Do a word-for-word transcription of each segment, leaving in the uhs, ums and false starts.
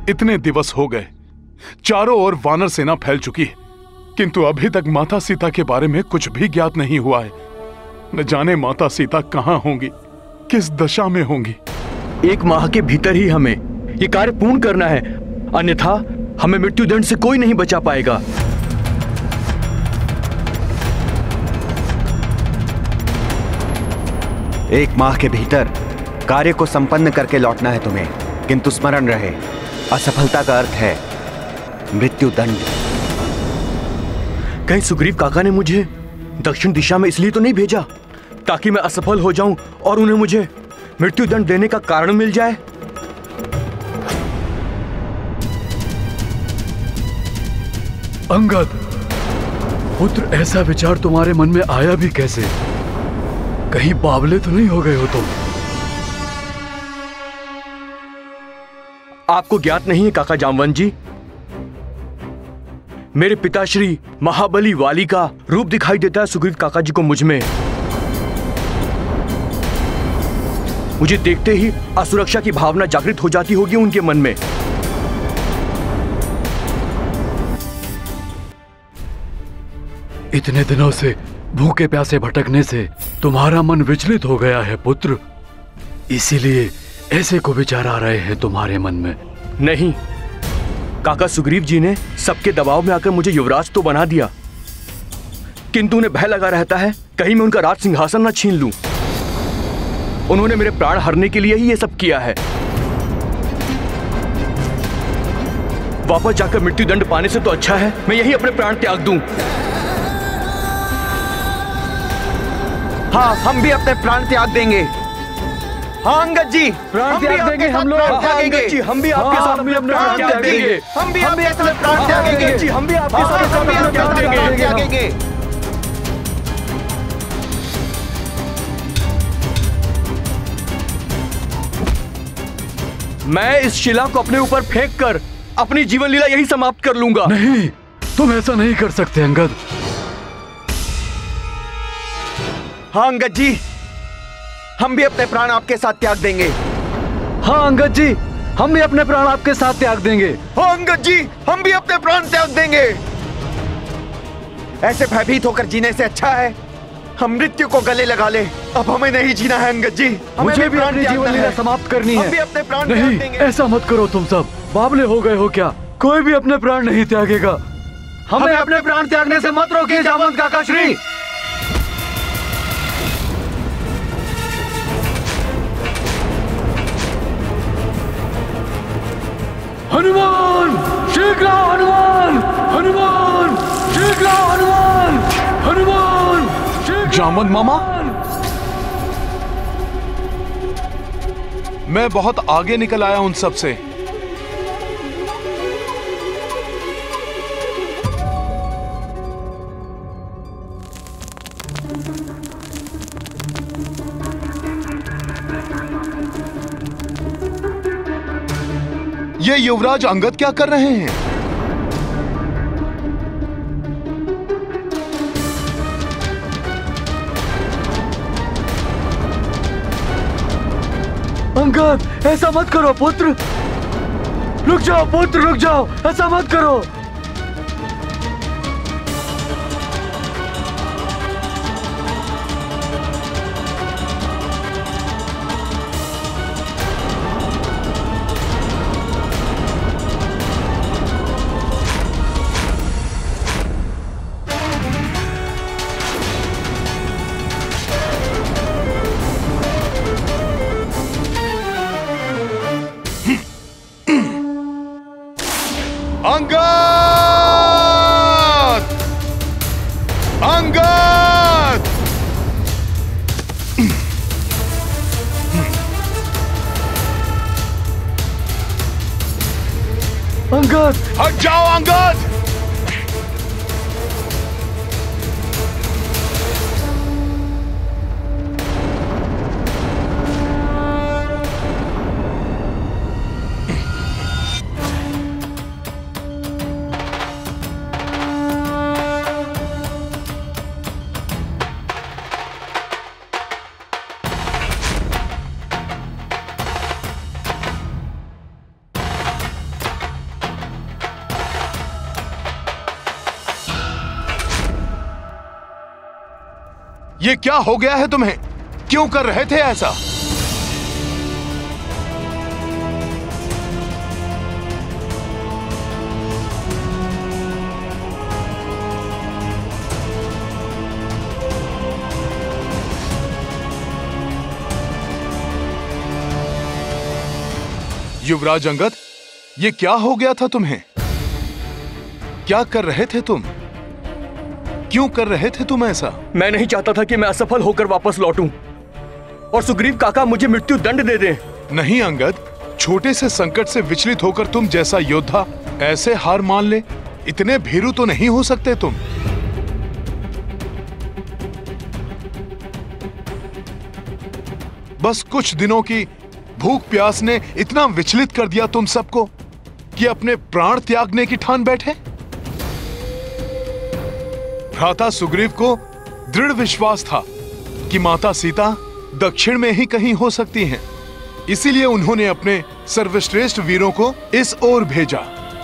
इतने दिवस हो गए, चारों ओर वानर सेना फैल चुकी है, किंतु अभी तक माता सीता के बारे में कुछ भी ज्ञात नहीं हुआ है। न जाने माता सीता कहाँ होंगी, किस दशा में होंगी। एक माह के भीतर ही हमें ये कार्य पूर्ण करना है, अन्यथा हमें मृत्युदंड से कोई नहीं बचा पाएगा। एक माह के भीतर कार्य को संपन्न करके लौटना है तुम्हें, किंतु स्मरण रहे, असफलता का अर्थ है मृत्युदंड। कहीं सुग्रीव काका ने मुझे दक्षिण दिशा में इसलिए तो नहीं भेजा ताकि मैं असफल हो जाऊं और उन्हें मुझे मृत्युदंड देने का कारण मिल जाए? अंगद पुत्र, ऐसा विचार तुम्हारे मन में आया भी कैसे? कहीं बावले तो नहीं हो गए हो तुम? आपको ज्ञात नहीं है काका जामवंत जी, मेरे पिताश्री महाबली वाली का रूप दिखाई देता है सुग्रीव काका जी को मुझ में। मुझे देखते ही असुरक्षा की भावना जागृत हो जाती होगी उनके मन में। इतने दिनों से भूखे प्यासे भटकने से तुम्हारा मन विचलित हो गया है पुत्र, इसीलिए ऐसे को विचार आ रहे हैं तुम्हारे मन में। नहीं काका, सुग्रीव जी ने सबके दबाव में आकर मुझे युवराज तो बना दिया, किंतु उन्हें भय लगा रहता है कहीं मैं उनका राज सिंहासन न छीन लूं। उन्होंने मेरे प्राण हरने के लिए ही ये सब किया है। वापस जाकर मृत्युदंड पाने से तो अच्छा है मैं यही अपने प्राण त्याग दूं। हाँ, हम भी अपने प्राण त्याग देंगे। हाँ अंगद जी, प्राण त्याग देंगे हम लोग। अंगद जी, हम भी आपके साथ अपने प्राण त्याग देंगे। हम भी आपके साथ प्राण त्यागेंगे जी, हम भी आपके साथ प्राण त्यागेंगे। मैं इस शिला को अपने ऊपर फेंक कर अपनी जीवन लीला यही समाप्त कर लूंगा। नहीं, तुम ऐसा नहीं कर सकते अंगद। हाँ अंगद जी, हम भी अपने प्राण आपके साथ त्याग देंगे। हाँ अंगद जी, हम भी अपने प्राण आपके साथ त्याग देंगे। हाँ अंगद जी, हम भी अपने प्राण त्याग देंगे। ऐसे भयभीत होकर जीने से अच्छा है हम मृत्यु को गले लगा ले। अब हमें नहीं जीना है अंगद जी, मुझे भी अपनी जीवन लीला समाप्त करनी है। हम भी अपने प्राण नहीं, त्याग देंगे। ऐसा मत करो, तुम सब बावले हो गए हो क्या? कोई भी अपने प्राण नहीं त्यागेगा। हमें अपने प्राण त्यागने से मत रोकिए जामवंत काका श्री। हनुमान शीघ्र आओ, हनुमान हनुमान शीघ्र आओ, हनुमान हनुमान शीघ्र। जामवंत मामा, मैं बहुत आगे निकल आया उन सब से। ये युवराज अंगद क्या कर रहे हैं? अंगद, ऐसा मत करो पुत्र। रुक जाओ पुत्र, रुक जाओ, ऐसा मत करो। अंगद! अंगद! अंगद! हट जाओ अंगद! ये क्या हो गया है तुम्हें? क्यों कर रहे थे ऐसा? युवराज अंगद, ये क्या हो गया था तुम्हें? क्या कर रहे थे तुम? क्यों कर रहे थे तुम ऐसा? मैं नहीं चाहता था कि मैं असफल होकर वापस लौटूं और सुग्रीव काका मुझे मृत्यु दंड दे दें। नहीं अंगद, छोटे से संकट से विचलित होकर तुम जैसा योद्धा ऐसे हार मान ले, इतने भीरू तो नहीं हो सकते तुम। बस कुछ दिनों की भूख प्यास ने इतना विचलित कर दिया तुम सबको कि अपने प्राण त्यागने की ठान बैठे। भ्राता सुग्रीव को दृढ़ विश्वास था कि माता सीता दक्षिण में ही कहीं हो सकती हैं। इसीलिए उन्होंने अपने सर्वश्रेष्ठ वीरों को इस ओर भेजा,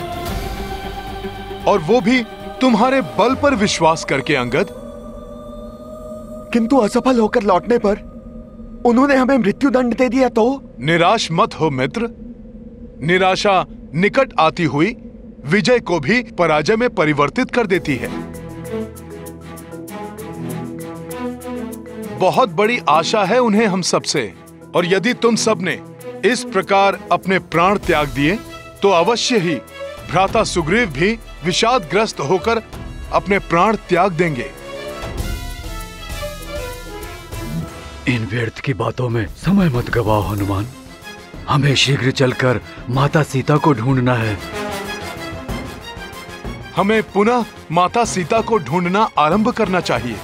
और वो भी तुम्हारे बल पर विश्वास करके अंगद। किंतु असफल होकर लौटने पर उन्होंने हमें मृत्यु दंड दे दिया तो? निराश मत हो मित्र। निराशा निकट आती हुई विजय को भी पराजय में परिवर्तित कर देती है। बहुत बड़ी आशा है उन्हें हम सबसे, और यदि तुम सबने इस प्रकार अपने प्राण त्याग दिए तो अवश्य ही भ्राता सुग्रीव भी विषादग्रस्त होकर अपने प्राण त्याग देंगे। इन व्यर्थ की बातों में समय मत गवाओ हनुमान। हमें शीघ्र चलकर माता सीता को ढूंढना है। हमें पुनः माता सीता को ढूंढना आरंभ करना चाहिए।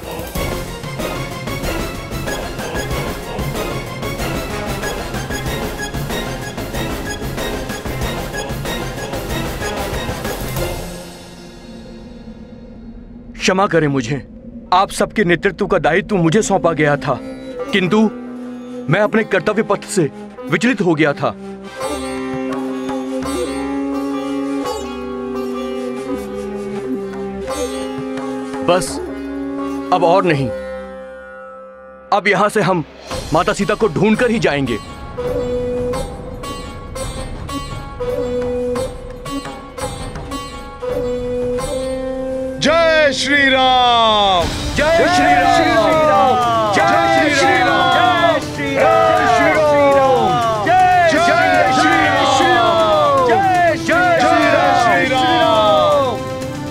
क्षमा करें मुझे, आप सबके नेतृत्व का दायित्व मुझे सौंपा गया था, किंतु मैं अपने कर्तव्य पथ से विचलित हो गया था। बस अब और नहीं, अब यहां से हम माता सीता को ढूंढकर ही जाएंगे। जय श्री राम, जय श्री राम, जय श्री राम, जय श्री राम, जय श्री राम, जय श्री राम।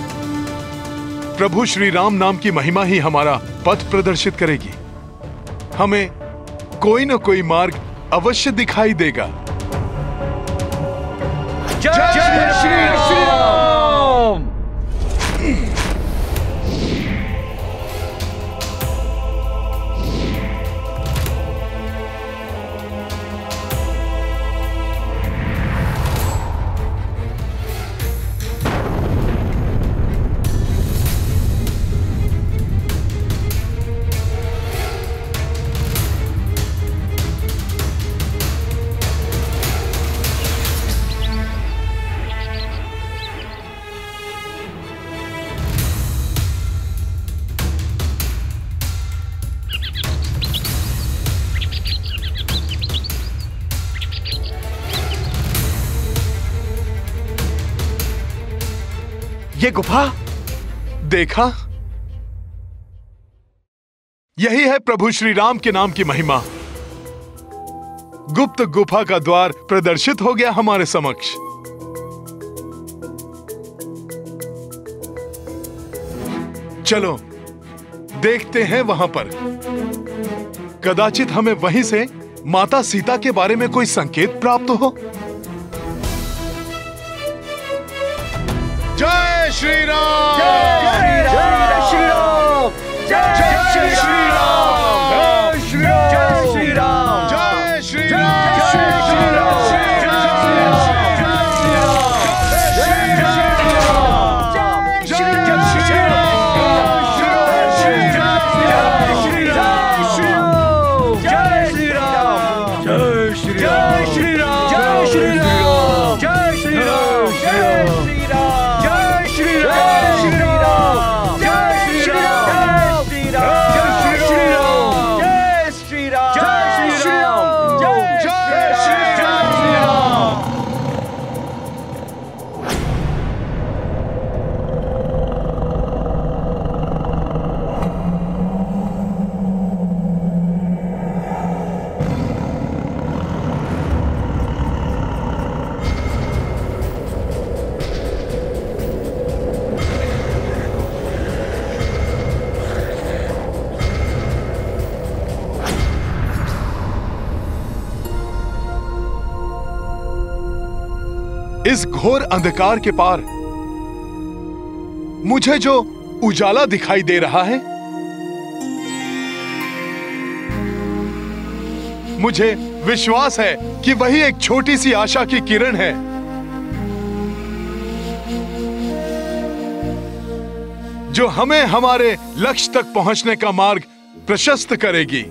प्रभु श्री राम नाम की महिमा ही हमारा पथ प्रदर्शित करेगी। हमें कोई न कोई मार्ग अवश्य दिखाई देगा। जय श्री राम। ये गुफा देखा, यही है प्रभु श्री राम के नाम की महिमा। गुप्त गुफा का द्वार प्रदर्शित हो गया हमारे समक्ष। चलो देखते हैं वहां पर। कदाचित हमें वहीं से माता सीता के बारे में कोई संकेत प्राप्त हो। जय श्री राम, जय श्री राम, जय श्री राम, जय श्री राम, जय श्री राम, जय श्री राम, जय श्री राम, जय श्री राम। इस घोर अंधकार के पार मुझे जो उजाला दिखाई दे रहा है, मुझे विश्वास है कि वही एक छोटी सी आशा की किरण है जो हमें हमारे लक्ष्य तक पहुंचने का मार्ग प्रशस्त करेगी।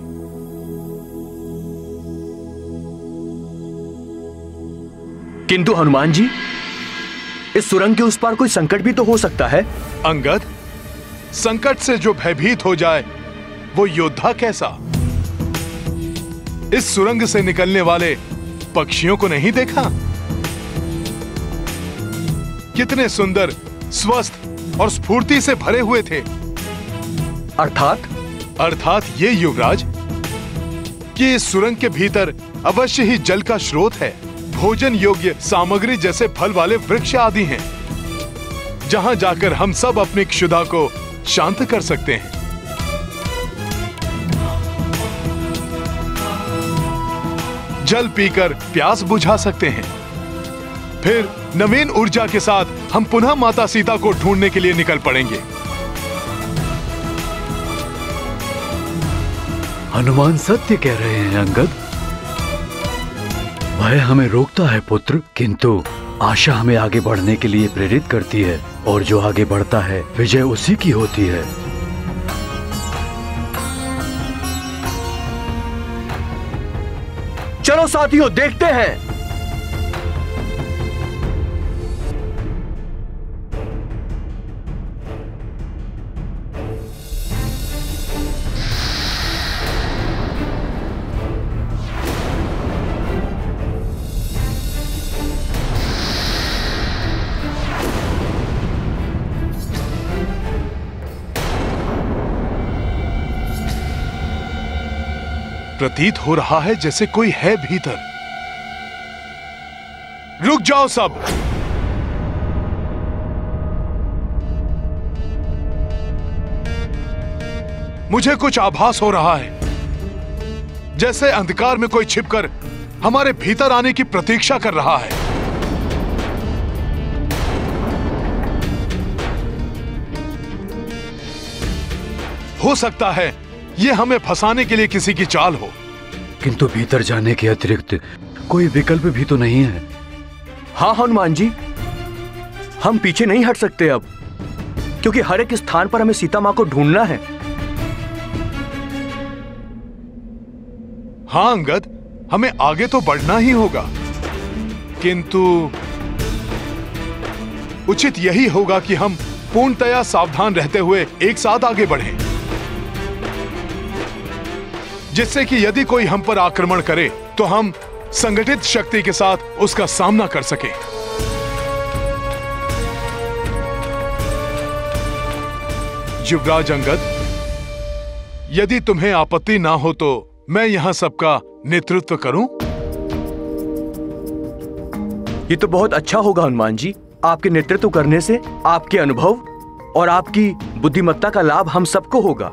किंतु हनुमान जी, इस सुरंग के उस पार कोई संकट भी तो हो सकता है। अंगद, संकट से जो भयभीत हो जाए वो योद्धा कैसा? इस सुरंग से निकलने वाले पक्षियों को नहीं देखा? कितने सुंदर, स्वस्थ और स्फूर्ति से भरे हुए थे। अर्थात अर्थात ये युवराज कि इस सुरंग के भीतर अवश्य ही जल का स्रोत है, भोजन योग्य सामग्री जैसे फल वाले वृक्ष आदि हैं, जहां जाकर हम सब अपनी क्षुधा को शांत कर सकते हैं। जल पीकर प्यास बुझा सकते हैं। फिर नवीन ऊर्जा के साथ हम पुनः माता सीता को ढूंढने के लिए निकल पड़ेंगे। हनुमान सत्य कह रहे हैं अंगद। भय हमें रोकता है पुत्र, किंतु आशा हमें आगे बढ़ने के लिए प्रेरित करती है, और जो आगे बढ़ता है विजय उसी की होती है। चलो साथियों, देखते हैं। प्रतीत हो रहा है जैसे कोई है भीतर। रुक जाओ सब। मुझे कुछ आभास हो रहा है जैसे अंधकार में कोई छिपकर हमारे भीतर आने की प्रतीक्षा कर रहा है। हो सकता है ये हमें फंसाने के लिए किसी की चाल हो। किंतु भीतर जाने के अतिरिक्त कोई विकल्प भी तो नहीं है। हाँ हनुमान जी, हम पीछे नहीं हट सकते अब, क्योंकि हर एक स्थान पर हमें सीता मां को ढूंढना है। हाँ अंगद, हमें आगे तो बढ़ना ही होगा, किंतु उचित यही होगा कि हम पूर्णतया सावधान रहते हुए एक साथ आगे बढ़ें, जिससे कि यदि कोई हम पर आक्रमण करे तो हम संगठित शक्ति के साथ उसका सामना कर सकें। युवराज अंगद, यदि तुम्हें आपत्ति ना हो तो मैं यहां सबका नेतृत्व करूं? ये तो बहुत अच्छा होगा हनुमान जी। आपके नेतृत्व करने से आपके अनुभव और आपकी बुद्धिमत्ता का लाभ हम सबको होगा।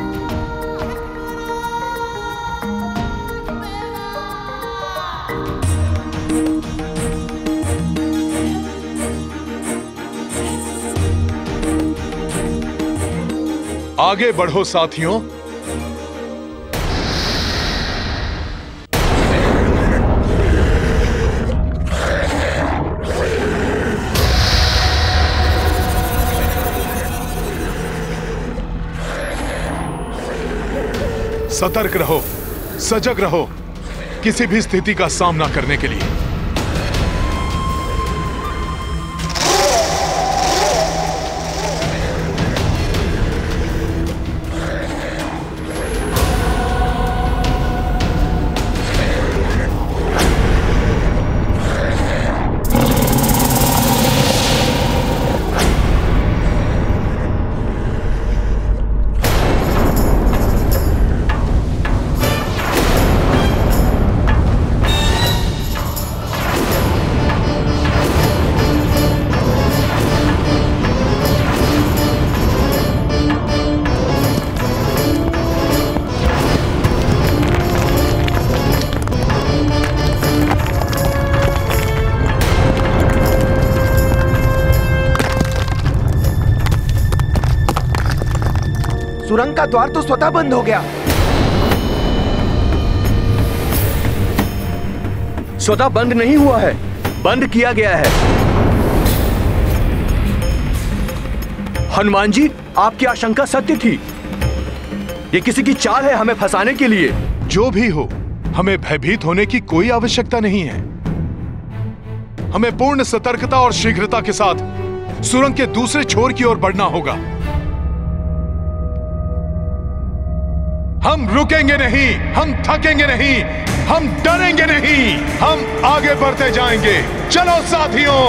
आगे बढ़ो साथियों। सतर्क रहो, सजग रहो, किसी भी स्थिति का सामना करने के लिए। सुरंग का द्वार तो स्वतः बंद हो गया। स्वतः बंद नहीं हुआ है, बंद किया गया है। हनुमान जी, आपकी आशंका सत्य थी। ये किसी की चाल है हमें फंसाने के लिए। जो भी हो, हमें भयभीत होने की कोई आवश्यकता नहीं है। हमें पूर्ण सतर्कता और शीघ्रता के साथ सुरंग के दूसरे छोर की ओर बढ़ना होगा। हम रुकेंगे नहीं, हम थकेंगे नहीं, हम डरेंगे नहीं, हम आगे बढ़ते जाएंगे। चलो साथियों।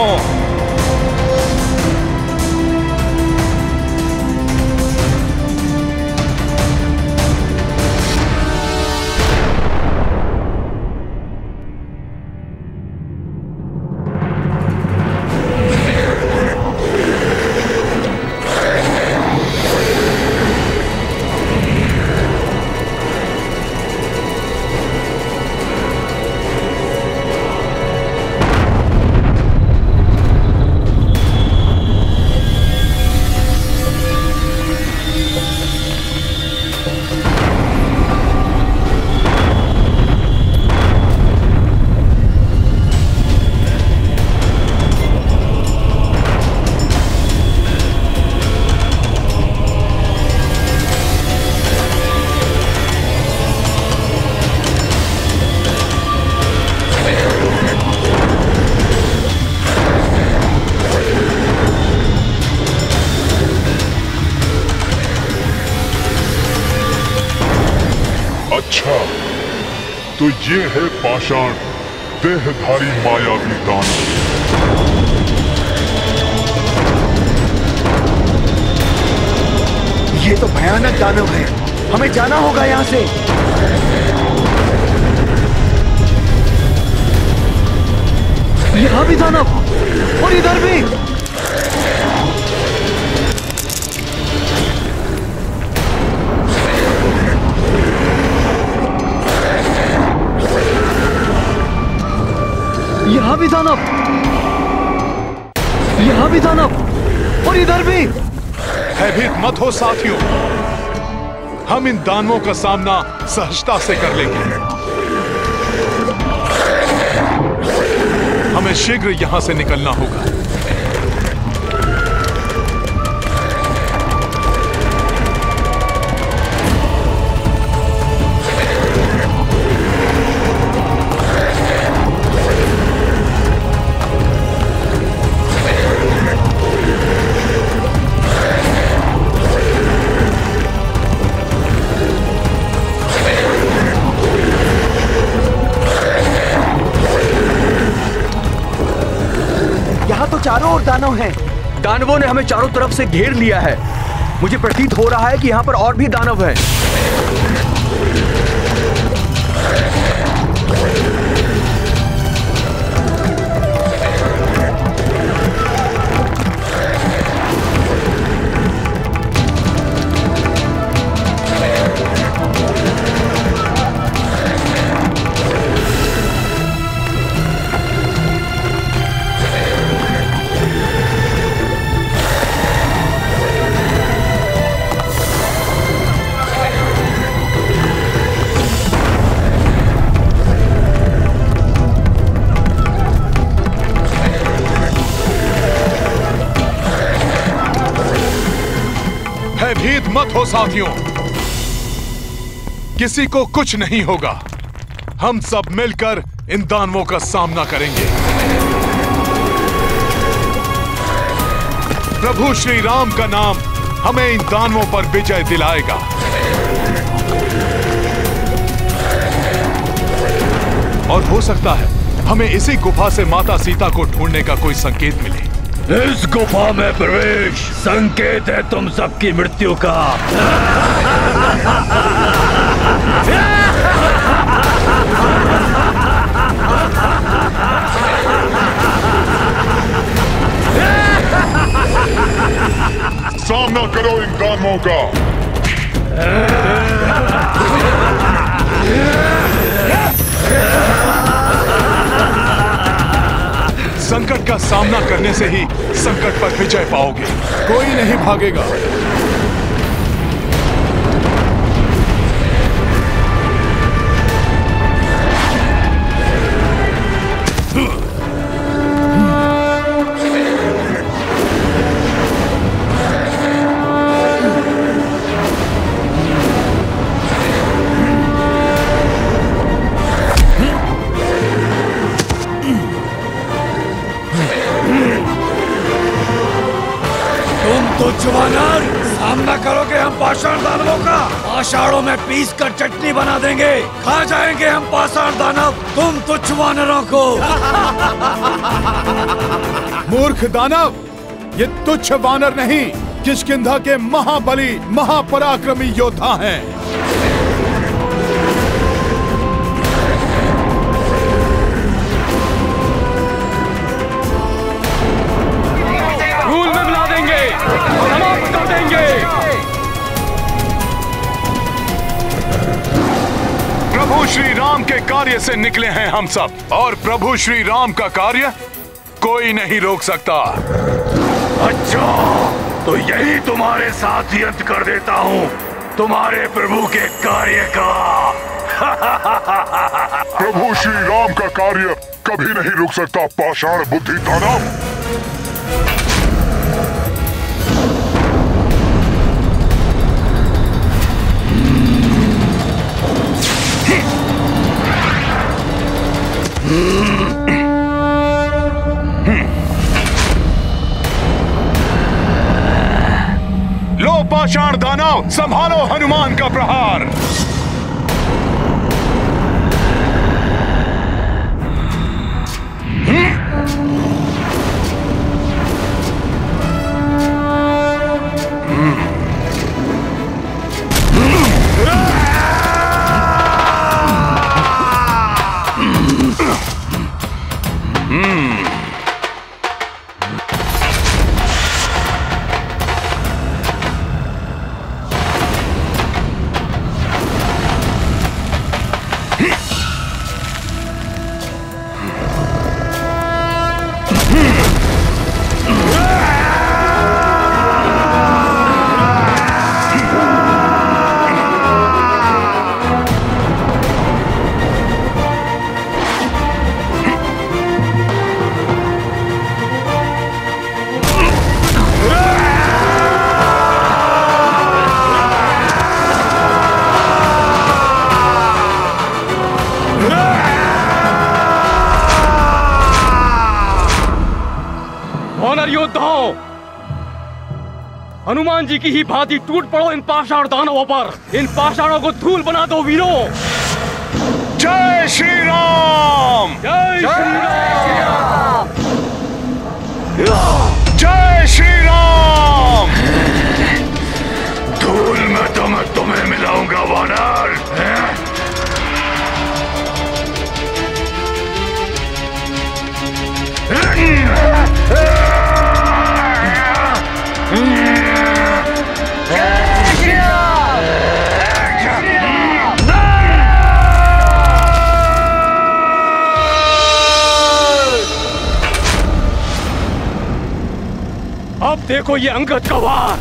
तो ये है पाषाण देहधारी मायावी दानव। ये तो भयानक दानव है, हमें जाना होगा यहाँ से। यहाँ भी दानव और इधर भी। यहाँ भी दानव, यहाँ भी दानव और इधर भी। भयभीत मत हो साथियों, हम इन दानवों का सामना सहजता से कर लेंगे। हमें शीघ्र यहां से निकलना होगा। चारों ओर दानव हैं। दानवों ने हमें चारों तरफ से घेर लिया है। मुझे प्रतीत हो रहा है कि यहाँ पर और भी दानव हैं। भयभीत मत हो साथियों, किसी को कुछ नहीं होगा। हम सब मिलकर इन दानवों का सामना करेंगे। प्रभु श्री राम का नाम हमें इन दानवों पर विजय दिलाएगा। और हो सकता है हमें इसी गुफा से माता सीता को ढूंढने का कोई संकेत मिले। इस गुफा में प्रवेश संकेत है तुम सबकी मृत्यु का। सामना करो इन दानवों का। संकट का सामना करने से ही संकट पर विजय पाओगे। कोई नहीं भागेगा। तुच्छ वानर, सामना करोगे हम पाषाण दानवों का? पाषाणों में पीस कर चटनी बना देंगे, खा जाएंगे हम पाषाण दानव तुम तुच्छ वानरों को। मूर्ख दानव, ये तुच्छ वानर नहीं, किष्किंधा के महाबली महापराक्रमी योद्धा हैं। धूल में मिला देंगे, समाप्त कर देंगे। प्रभु श्री राम के कार्य से निकले हैं हम सब, और प्रभु श्री राम का कार्य कोई नहीं रोक सकता। अच्छा, तो यही तुम्हारे साथ ही अंत कर देता हूँ तुम्हारे प्रभु के कार्य का। प्रभु श्री राम का कार्य कभी नहीं रुक सकता पाषाण बुद्धि दानव। लो पाषाण दानव, संभालो हनुमान का प्रहार। हनुमान जी की ही भांति टूट पड़ो इन पाषाण दानवों पर, इन पाषाणों को धूल बना दो वीरों। जय श्री राम, जय श्री राम, जय श्री राम। धूल में तो मैं तुम्हें मिलाऊंगा वानर। अब देखो ये अंगद का वार।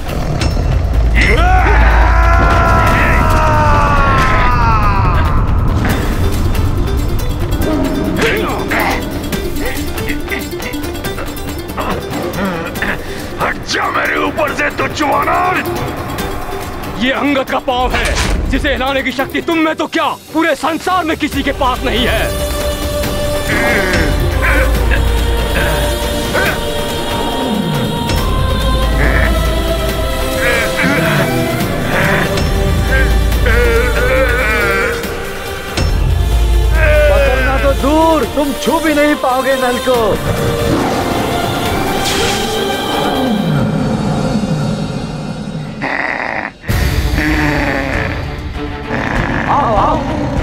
हट जा मेरे ऊपर से तुच्छ वानर। ये अंगद का पांव है, जिसे हिलाने की शक्ति तुम में तो क्या पूरे संसार में किसी के पास नहीं है। पकड़ना तो दूर, तुम छू भी नहीं पाओगे नल को। आओ आओ।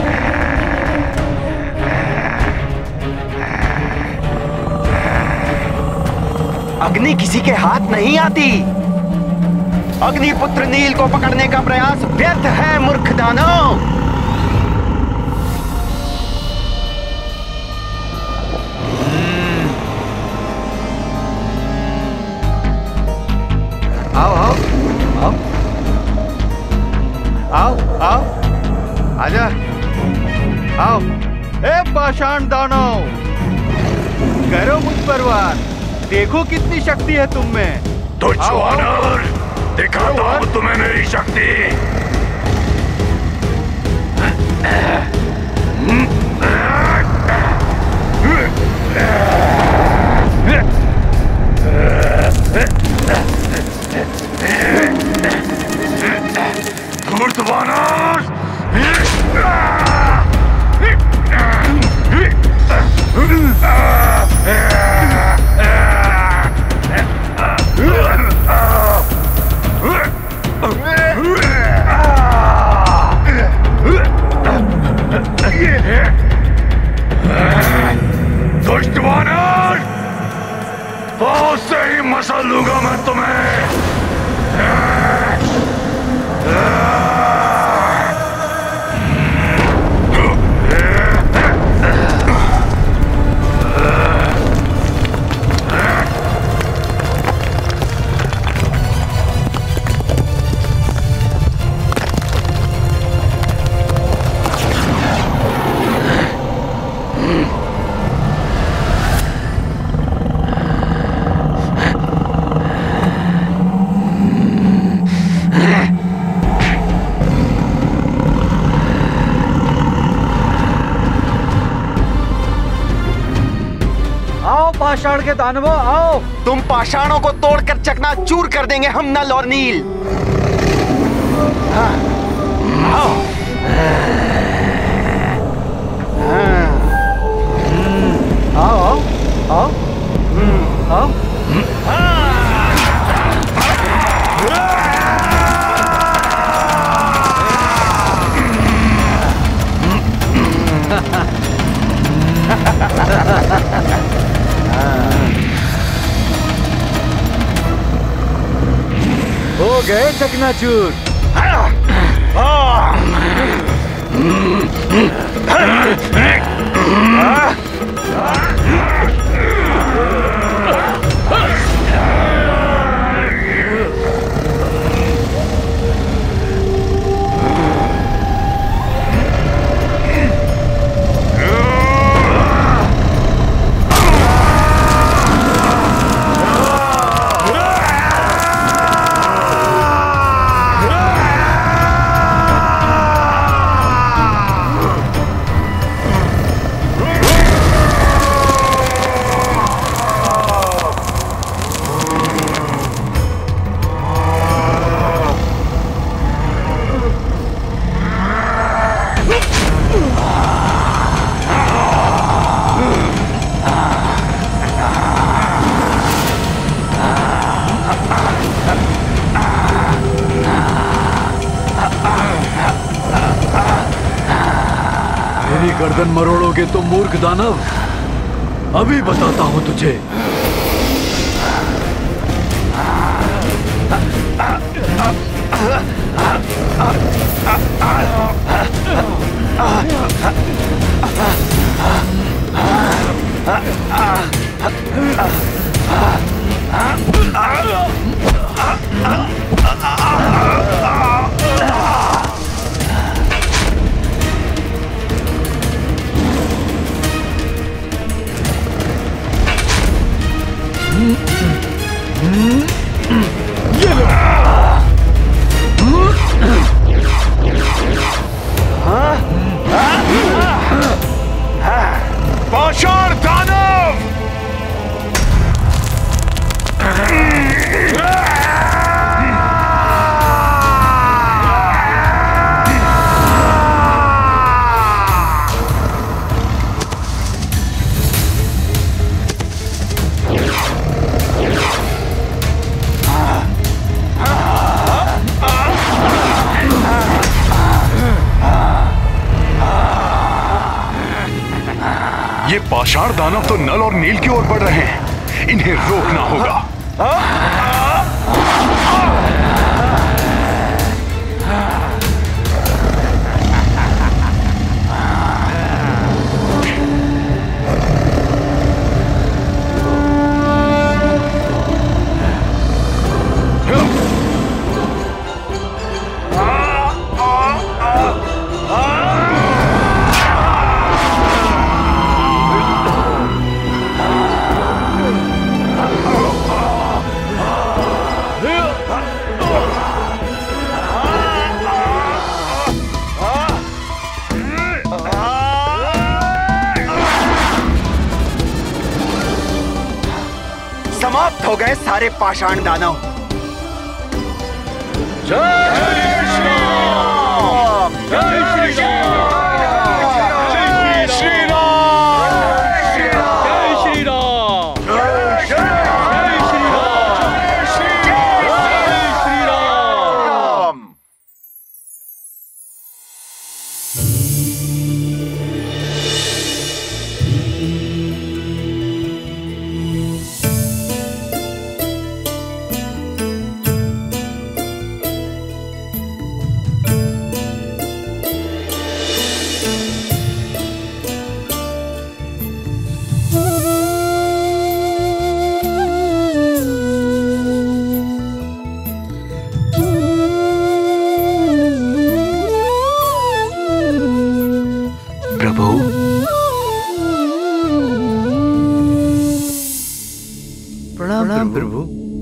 अग्नि किसी के हाथ नहीं आती। अग्निपुत्र नील को पकड़ने का प्रयास व्यर्थ है मूर्ख दानव। आओ आओ आओ आओ आओ आजा आओ। ए पाषाण दानव, करो मुझ पर वार, देखो कितनी शक्ति है तुम में। तुच्छ वानर, दिखाता हूं तुम्हें मेरी शक्ति। दुष्ट वानर, बहुत से ही मसल लूंगा मैं तुम्हें। पाषाण के दानवों आओ। तुम पाषाणों को तोड़कर चकनाचूर कर देंगे हम नल और नील। हाँ, आओ। आओ आओ आओ आओ। हो गए चकनाचूर। गर्दन मरोड़ोगे तो मूर्ख दानव, अभी बताता हूं तुझे। पाषाण दानव! ये पाषाण दानव तो नल और नील की ओर बढ़ रहे हैं, इन्हें रोकना होगा। समाप्त हो गए सारे पाषाण दानव। जय श्री राम! जय श्री राम! जय श्री राम! जय श्री राम! जय श्री राम! जय श्री राम! प्रणाम प्रभु।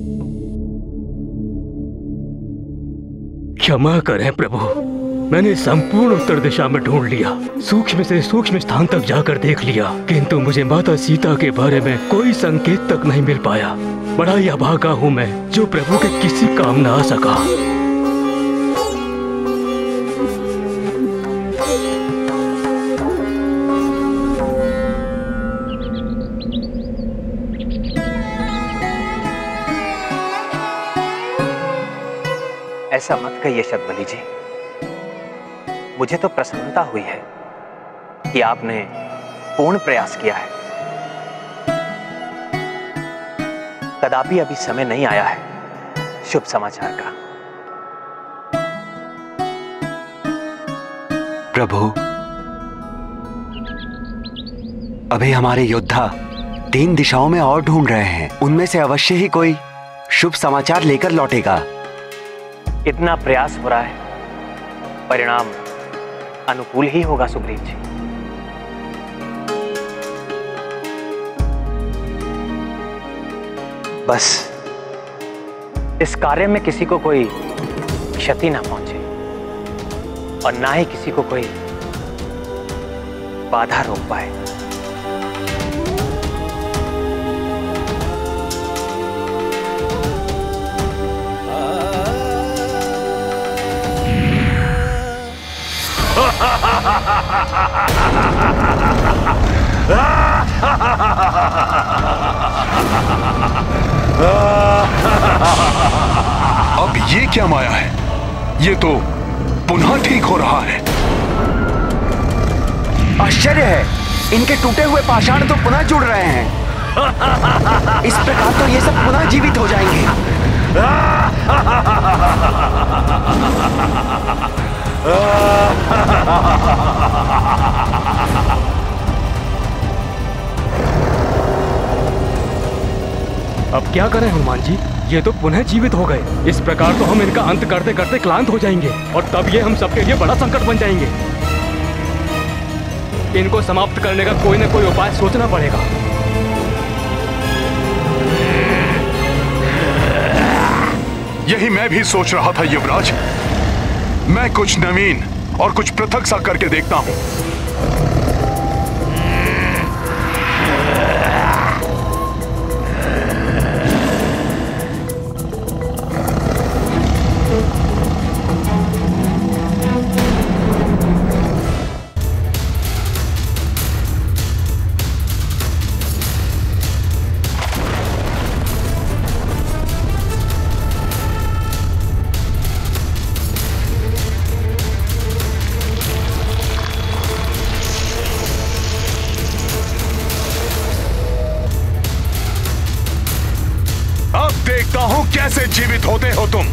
क्षमा करें प्रभु, मैंने संपूर्ण उत्तर दिशा में ढूंढ लिया, सूक्ष्म से सूक्ष्म स्थान तक जाकर देख लिया, किंतु मुझे माता सीता के बारे में कोई संकेत तक नहीं मिल पाया। बड़ा ही अभागा हूँ मैं, जो प्रभु के किसी काम न आ सका। ऐसा मत कहिए शतबली जी, मुझे तो प्रसन्नता हुई है कि आपने पूर्ण प्रयास किया है। कदापि अभी समय नहीं आया है शुभ समाचार का। प्रभु, अभी हमारे योद्धा तीन दिशाओं में और ढूंढ रहे हैं, उनमें से अवश्य ही कोई शुभ समाचार लेकर लौटेगा। इतना प्रयास हो रहा है, परिणाम अनुकूल ही होगा सुग्रीव जी। बस इस कार्य में किसी को कोई क्षति ना पहुंचे और ना ही किसी को कोई बाधा रोक पाए। अब ये क्या माया है? ये तो पुनः ठीक हो रहा है। आश्चर्य है, इनके टूटे हुए पाषाण तो पुनः जुड़ रहे हैं। इस प्रकार तो ये सब पुनः जीवित हो जाएंगे। अब क्या करें हनुमान जी, ये तो पुनः जीवित हो गए। इस प्रकार तो हम इनका अंत करते करते क्लांत हो जाएंगे और तब ये हम सबके लिए बड़ा संकट बन जाएंगे। इनको समाप्त करने का कोई ना कोई उपाय सोचना पड़ेगा। यही मैं भी सोच रहा था युवराज। मैं कुछ नवीन और कुछ पृथक सा करके देखता हूं। कैसे जीवित होते हो तुम?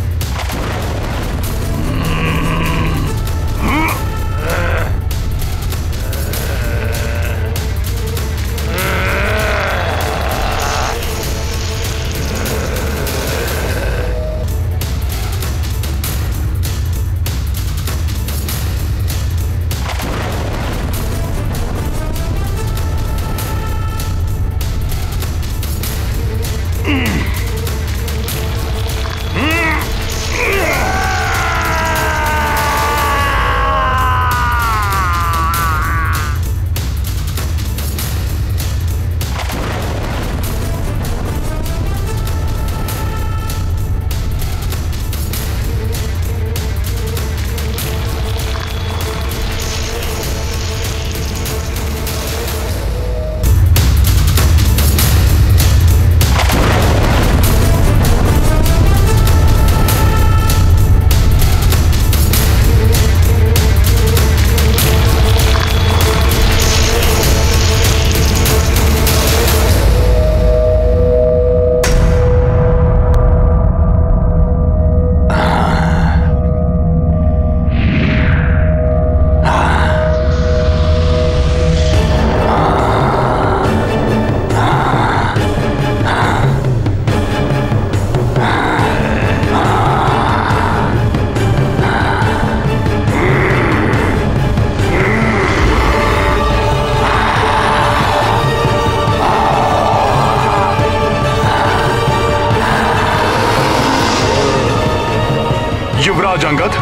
युवराज अंगद,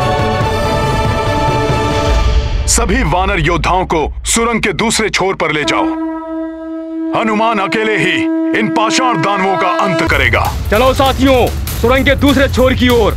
सभी वानर योद्धाओं को सुरंग के दूसरे छोर पर ले जाओ। हनुमान अकेले ही इन पाषाण दानवों का अंत करेगा। चलो साथियों, सुरंग के दूसरे छोर की ओर।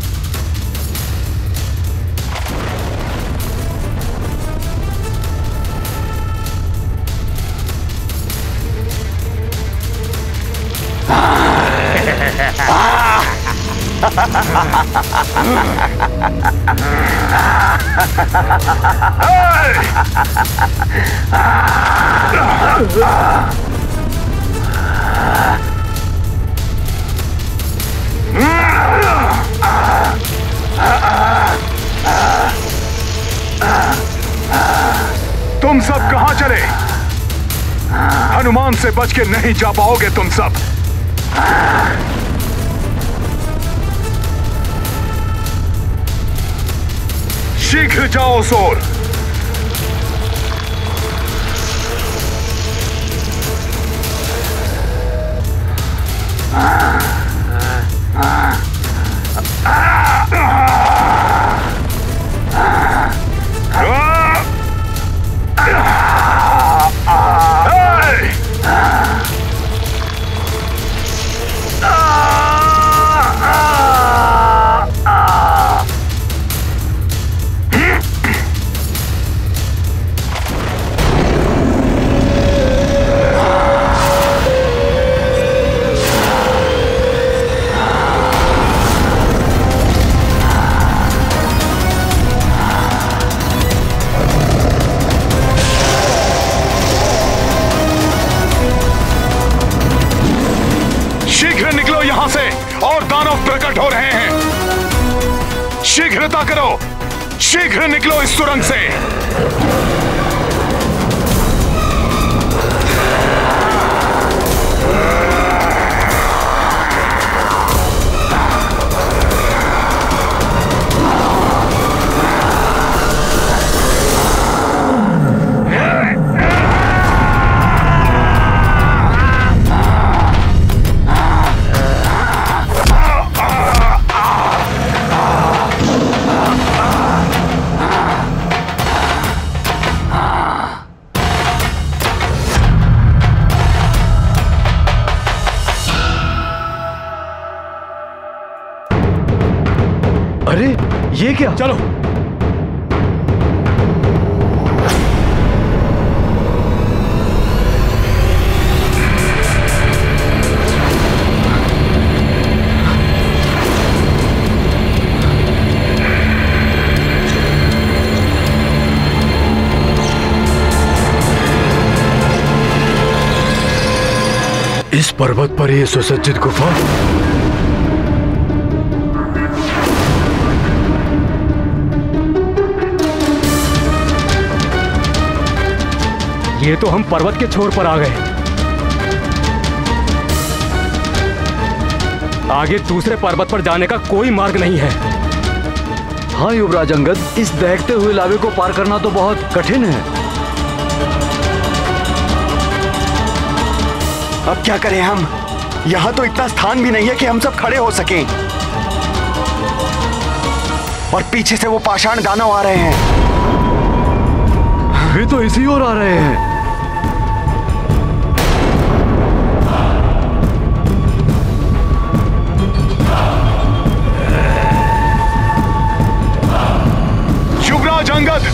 तुम सब कहां चले? हनुमान से बच के नहीं जा पाओगे तुम सब। शीघ्र जाओ सोर। हो रहे हैं। शीघ्रता करो, शीघ्र निकलो इस सुरंग से। अरे ये क्या? चलो इस पर्वत पर ये सुसज्जित गुफा। ये तो हम पर्वत के छोर पर आ गए। आगे दूसरे पर्वत पर जाने का कोई मार्ग नहीं है। हाँ युवराज अंगद, इस दहकते हुए लावे को पार करना तो बहुत कठिन है। अब क्या करें हम? यहाँ तो इतना स्थान भी नहीं है कि हम सब खड़े हो सकें। और पीछे से वो पाषाण दानव आ रहे हैं। वे तो इसी ओर आ रहे हैं। युवराज अंगद,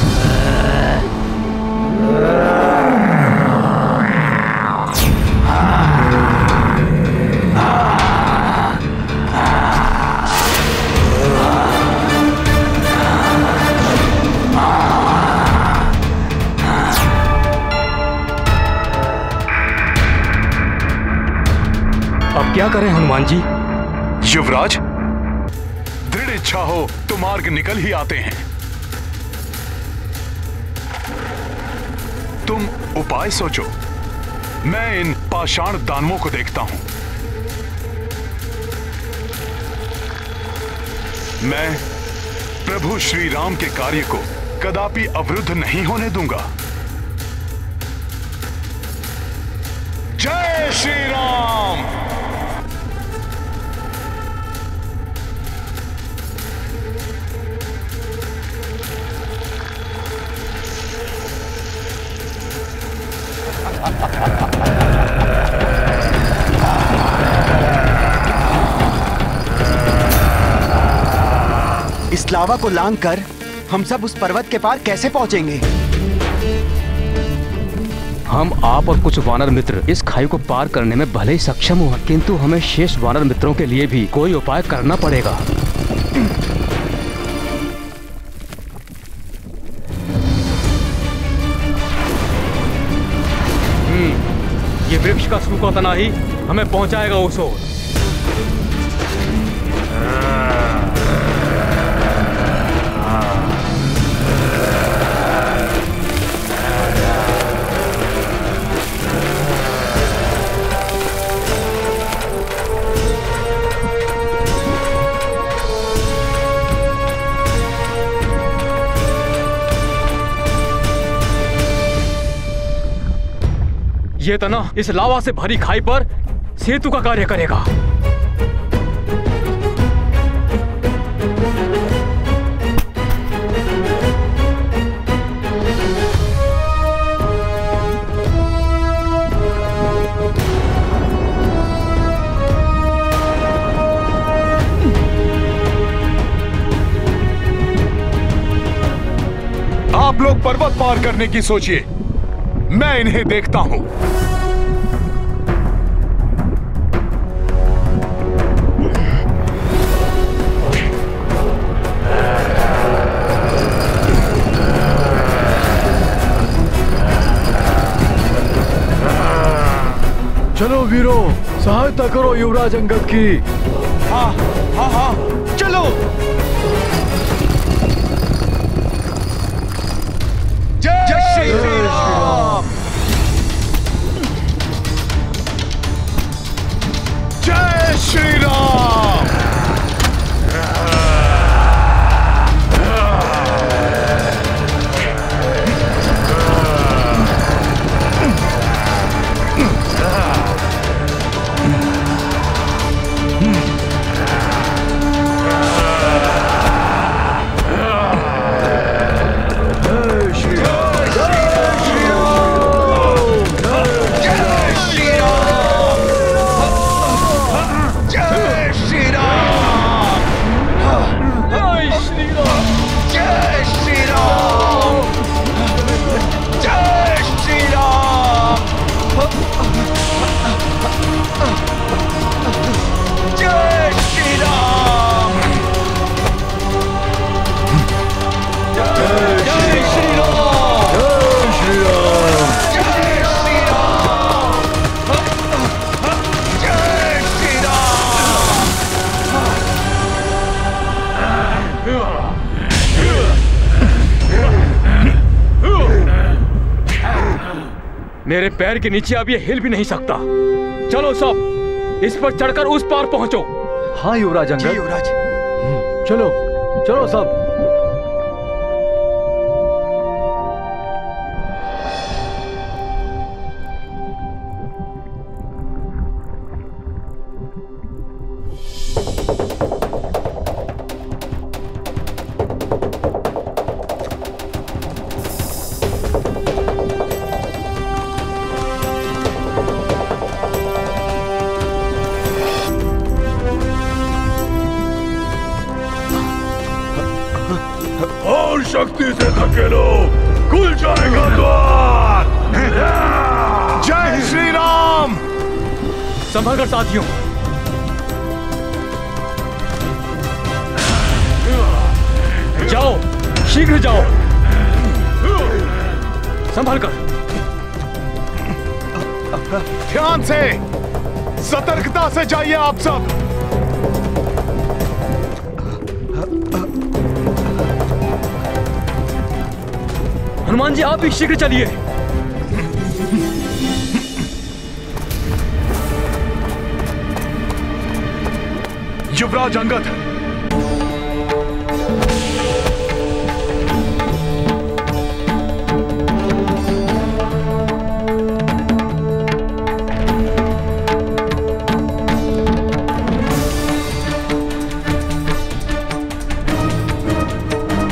क्या करें हनुमान जी? युवराज, दृढ़ इच्छा हो तो मार्ग निकल ही आते हैं। तुम उपाय सोचो, मैं इन पाषाण दानवों को देखता हूं। मैं प्रभु श्री राम के कार्य को कदापि अवरुद्ध नहीं होने दूंगा। जय श्री राम। इस लावा को लांघ कर हम सब उस पर्वत के पार कैसे पहुंचेंगे? हम, आप और कुछ वानर मित्र इस खाई को पार करने में भले ही सक्षम हो, किंतु हमें शेष वानर मित्रों के लिए भी कोई उपाय करना पड़ेगा। हम्म, ये वृक्ष का सूखा तना ही हमें पहुंचाएगा उस ओर। ये तना इस लावा से भरी खाई पर सेतु का कार्य करेगा। आप लोग पर्वत पार करने की सोचिए, मैं इन्हें देखता हूं। चलो वीरों, सहायता करो युवराज अंगद की। हाँ हाँ हाँ, चलो। जय श्री राम। जय श्री राम। मेरे पैर के नीचे अब ये हिल भी नहीं सकता। चलो सब इस पर चढ़कर उस पार पहुंचो। हाँ युवराज अंगद। युवराज, चलो चलो सब। शक्ति से धकेलो, खुल जाएगा द्वार। जय श्री राम। संभल कर साथियों। जाओ, शीघ्र जाओ, संभल कर। ध्यान से, सतर्कता से जाइए आप सब। हनुमान जी आप भी शीघ्र चलिए। युवराज अंगद,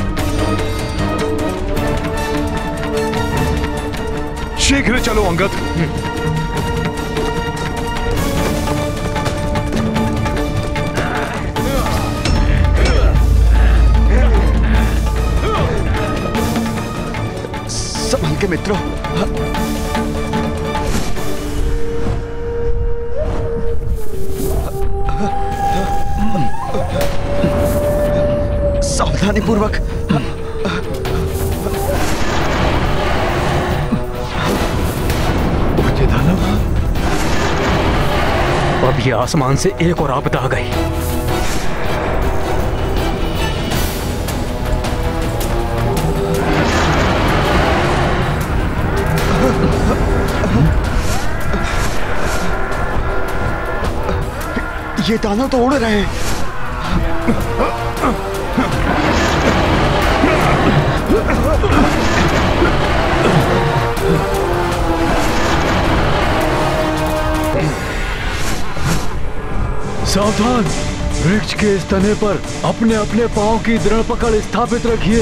शीघ्र चलो अंगद। संभल के मित्रों। सावधानी पूर्वक। दानव, अब ये आसमान से एक और आपदा आ गई। ये दानव तो उड़ रहे हैं। सावधान, वृक्ष के इस तने पर अपने अपने पांव की दृढ़ पकड़ स्थापित रखिए।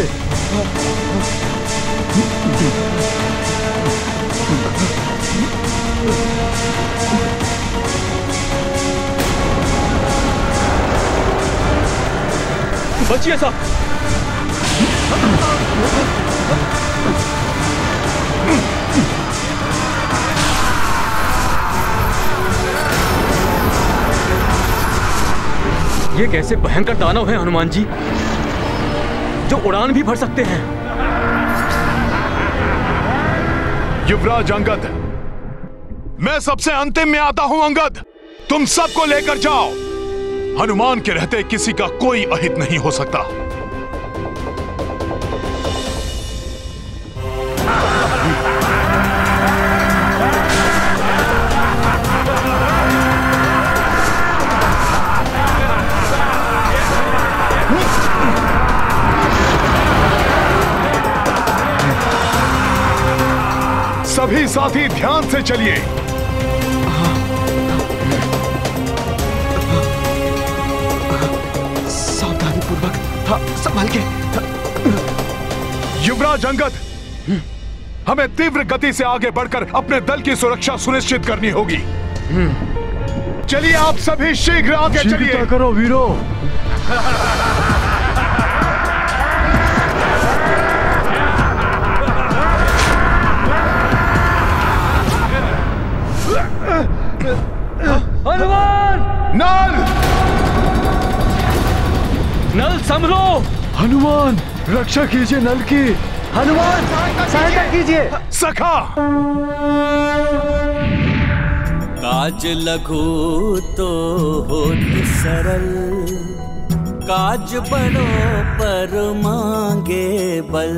बचिए साहब। ये कैसे भयंकर दानव हैं हनुमान जी, जो उड़ान भी भर सकते हैं। युवराज अंगद, मैं सबसे अंतिम में आता हूं। अंगद, तुम सबको लेकर जाओ। हनुमान के रहते किसी का कोई अहित नहीं हो सकता। सभी साथी ध्यान से चलिए। सावधानी पूर्वक। हाँ, संभाल के। युवराज अंगद, हमें तीव्र गति से आगे बढ़कर अपने दल की सुरक्षा सुनिश्चित करनी होगी। चलिए आप सभी शीघ्र आगे चलिए। करो वीरो। हनुमान! नल! नल संभलो! हनुमान, रक्षा कीजिए नल की। हनुमान, सहायता कीजिए। सखा! काज लघु तो होत सरल, काज बड़ो पर मांगे बल।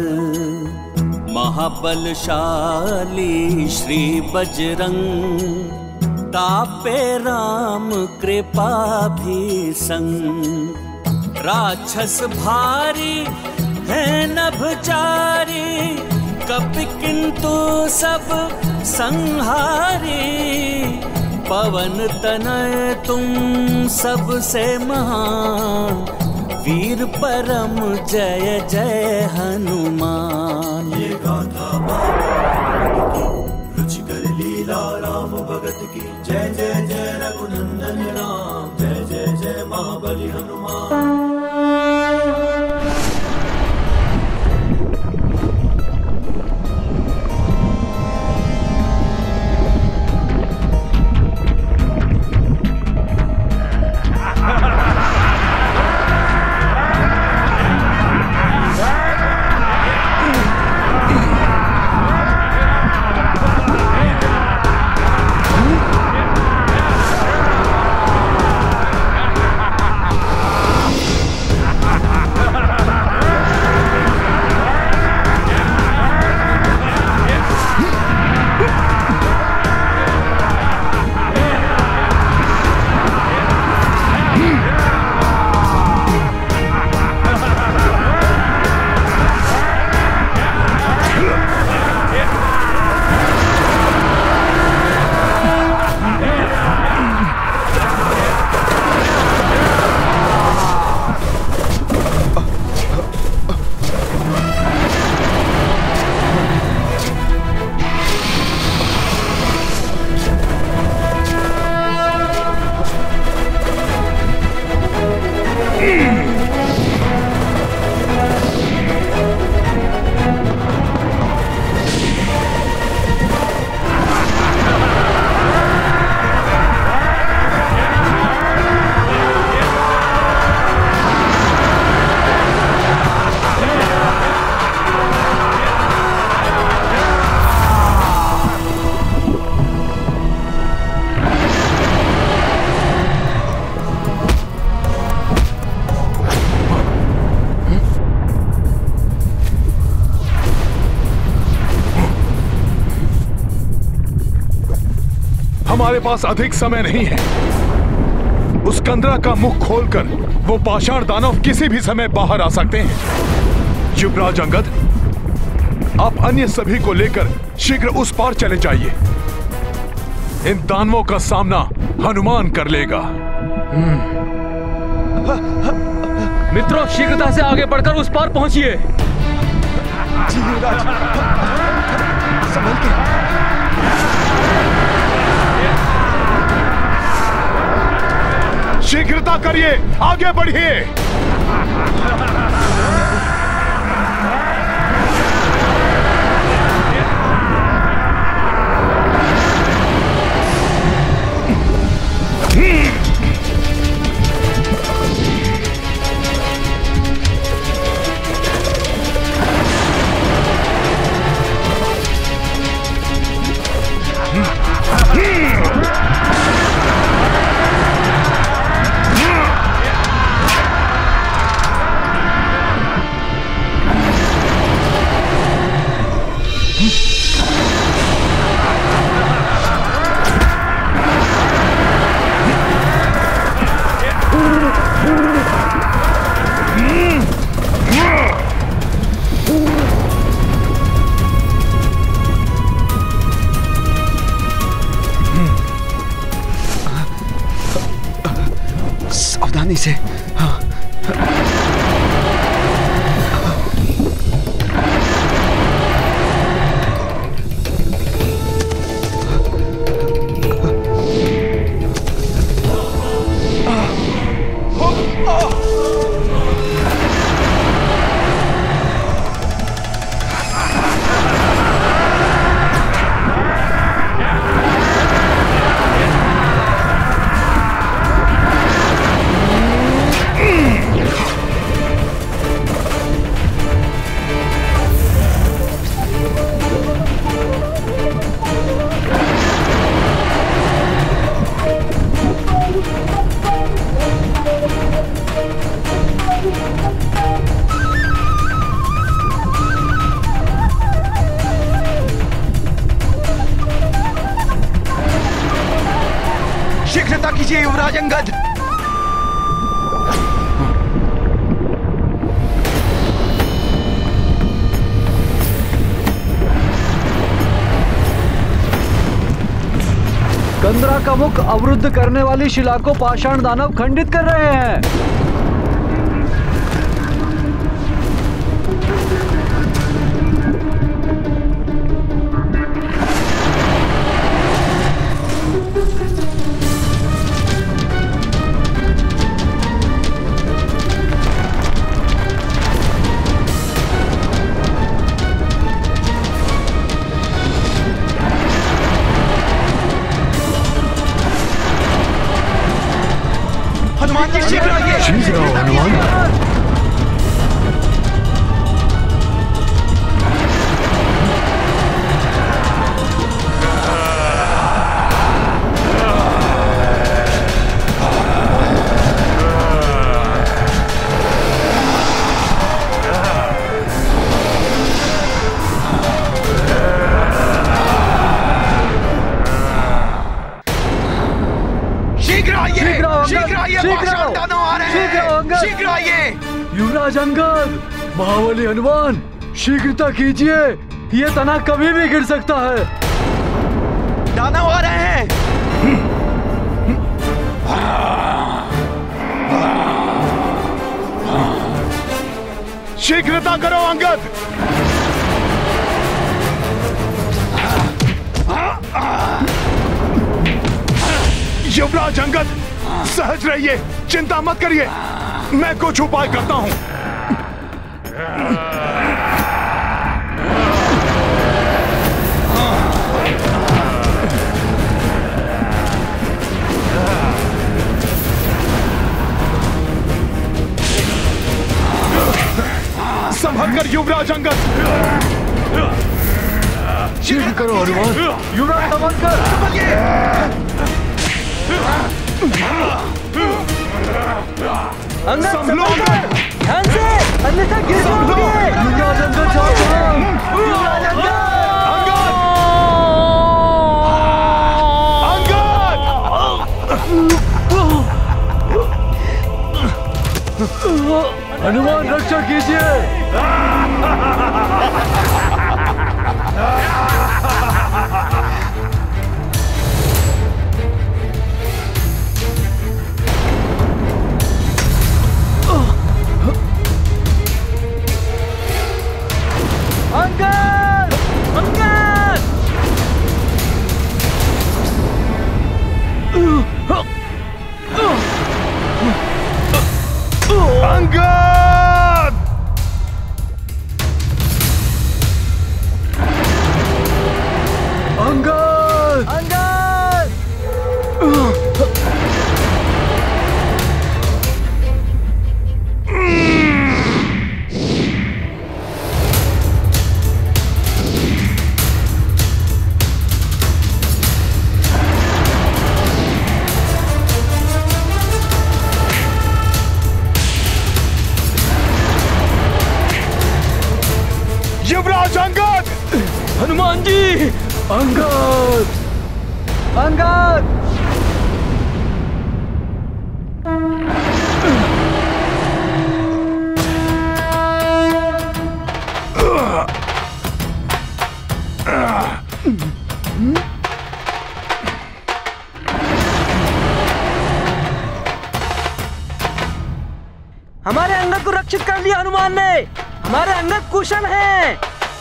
महाबलशाली श्री बजरंग, तापे राम कृपा भी संग। राक्षस भारी है नभचारी, कपि किंतु सब संहारी। पवन तनय तुम सबसे महान, वीर परम जय जय हनुमान। ये गाथा रुचिकर लीला राम भगत की, जय जय जय रघुनंदन राम, जय जय जय महाबली हनुमान। हमारे पास अधिक समय नहीं है। उस कंदरा का मुख खोलकर वो पाषाण दानव किसी भी समय बाहर आ सकते हैं। युवराज अंगद, आप अन्य सभी को लेकर शीघ्र उस पार चले जाइए। इन दानवों का सामना हनुमान कर लेगा। मित्रों, शीघ्रता से आगे बढ़कर उस पार पहुंचिए। जी युवराज, संभल के। शीघ्रता करिए, आगे बढ़िए। सावधानी से। हाँ। शीघ्रता कीजिए युवराज अंगद। कंदरा का मुख अवरुद्ध करने वाली शिला को पाषाण दानव खंडित कर रहे हैं। शीघ्र आइए। शीघ्र आओ हनुमान। युवराज अंगद, महाबली हनुमान, शीघ्रता कीजिए। ये तना कभी भी गिर सकता है। दानव आ रहे हैं। शीघ्रता करो अंगद। युवराज अंगद, सहज रहिए, चिंता मत करिए, मैं कुछ उपाय करता हूं। संभल कर युवराज अंगद। शीघ्र करो हनुमान। युवराज संभल कर। अंगद संभलो अंगद, ध्यान से, अन्यथा गिर जाओगे। युवराज अंगद सावधान। युवराज अंगद। अंगद, अंगद। हनुमान रक्षा कीजिए। Uncle! Uncle! Angad! Uncle! Uncle! युवराज अंगद! हनुमान जी! अंगद! अंगद! हमारे अंगद को रक्षित कर लिया हनुमान ने। हमारे अंगद कुशल हैं।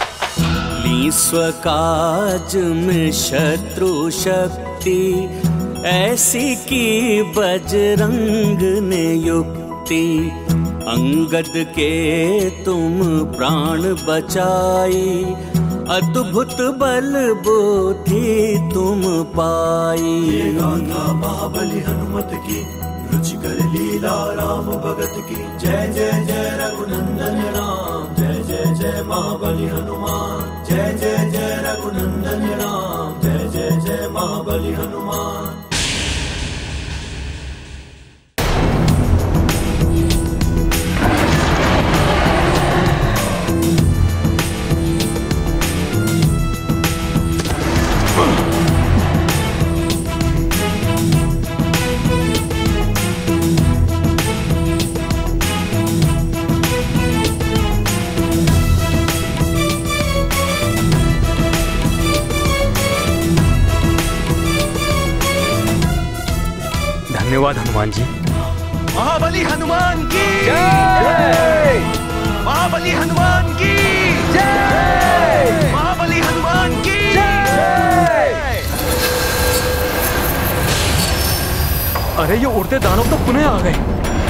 स्वकाज में शत्रु शक्ति ऐसी की बजरंग ने युक्ति। अंगद के तुम प्राण बचाई, अद्भुत बल बुद्धि तुम पाई। ये गाथा महाबली हनुमत की, रुचिकर लीला राम भगत की। जय जय जय रघुनंदन राम, जय जय जय महाबली हनुमान। जय जय जय रघुनंदन राम, जय जय जय महाबली हनुमान। धन्यवाद हनुमान जी। महाबली हनुमान की जय! महाबली हनुमान की जय! महाबली हनुमान की जय! अरे ये उड़ते दानव तो पुनः आ गए।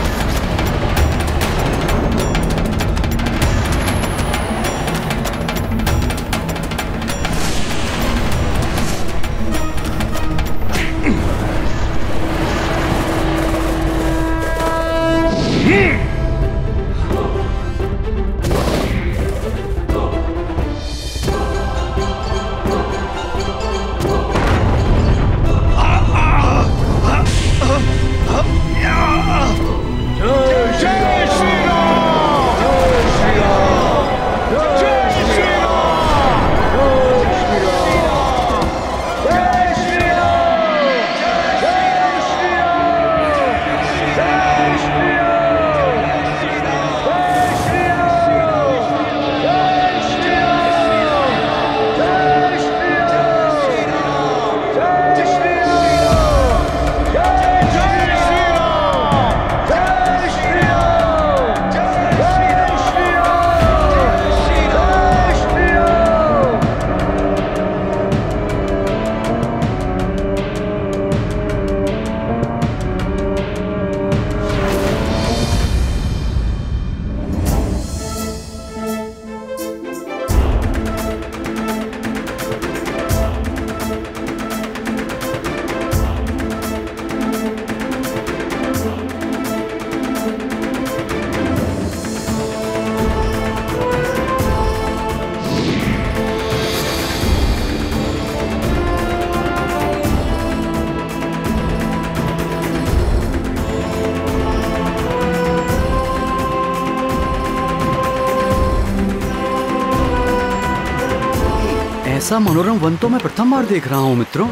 ऐसा मनोरम वन तो मैं प्रथम बार देख रहा हूँ मित्रों।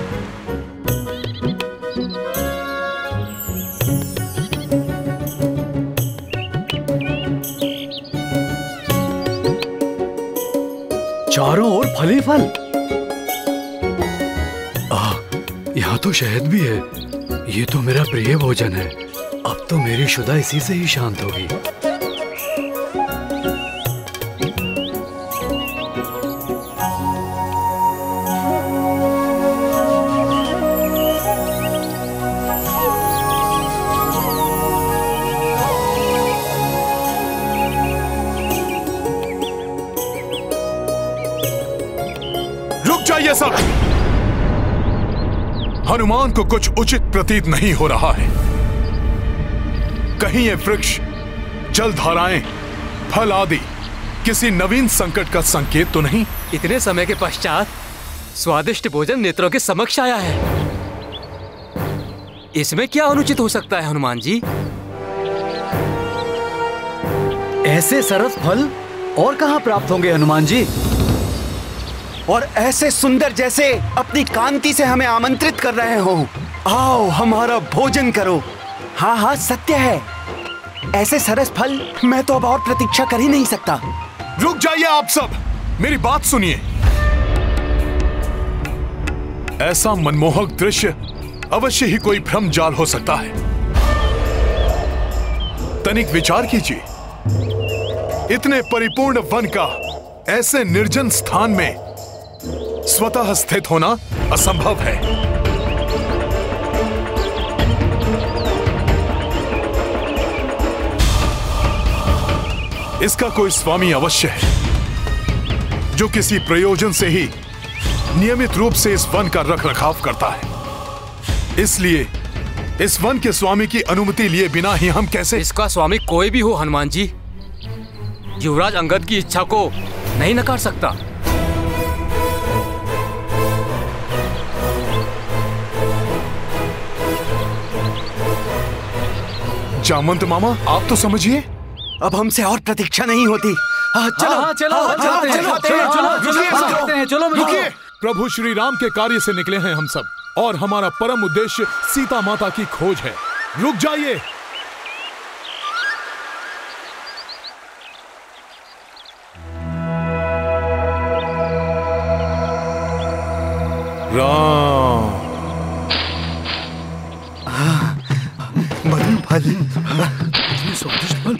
फल ही फल। आ, यहाँ तो शहद भी है। ये तो मेरा प्रिय भोजन है। अब तो मेरी शुदा इसी से ही शांत होगी। ये सब हनुमान को कुछ उचित प्रतीत नहीं हो रहा है। कहीं ये वृक्ष, जलधाराएं, फल आदि किसी नवीन संकट का संकेत तो नहीं? इतने समय के पश्चात स्वादिष्ट भोजन नेत्रों के समक्ष आया है। इसमें क्या अनुचित हो सकता है हनुमान जी? ऐसे सरस फल और कहां प्राप्त होंगे हनुमान जी? और ऐसे सुंदर जैसे अपनी कांति से हमें आमंत्रित कर रहे हो। आओ हमारा भोजन करो। हाँ हाँ सत्य है, ऐसे सरस फल मैं तो अब और प्रतीक्षा कर ही नहीं सकता। रुक जाइए आप सब, मेरी बात सुनिए। ऐसा मनमोहक दृश्य अवश्य ही कोई भ्रम जाल हो सकता है। तनिक विचार कीजिए, इतने परिपूर्ण वन का ऐसे निर्जन स्थान में स्वतः स्थित होना असंभव है। इसका कोई स्वामी अवश्य है, जो किसी प्रयोजन से ही नियमित रूप से इस वन का रखरखाव करता है। इसलिए इस वन के स्वामी की अनुमति लिए बिना ही हम कैसे? इसका स्वामी कोई भी हो हनुमान जी, युवराज अंगद की इच्छा को नहीं नकार सकता। जामंत मामा, आप तो समझिए, अब हमसे और प्रतीक्षा नहीं होती। हाँ, चलो हाँ, चलो हाँ, चलो चलो चलो चलो रुकिए। प्रभु श्री राम के कार्य से निकले हैं हम सब, और हमारा परम उद्देश्य सीता माता की खोज है। रुक जाइए। राम फल, स्वादिष्ट फल,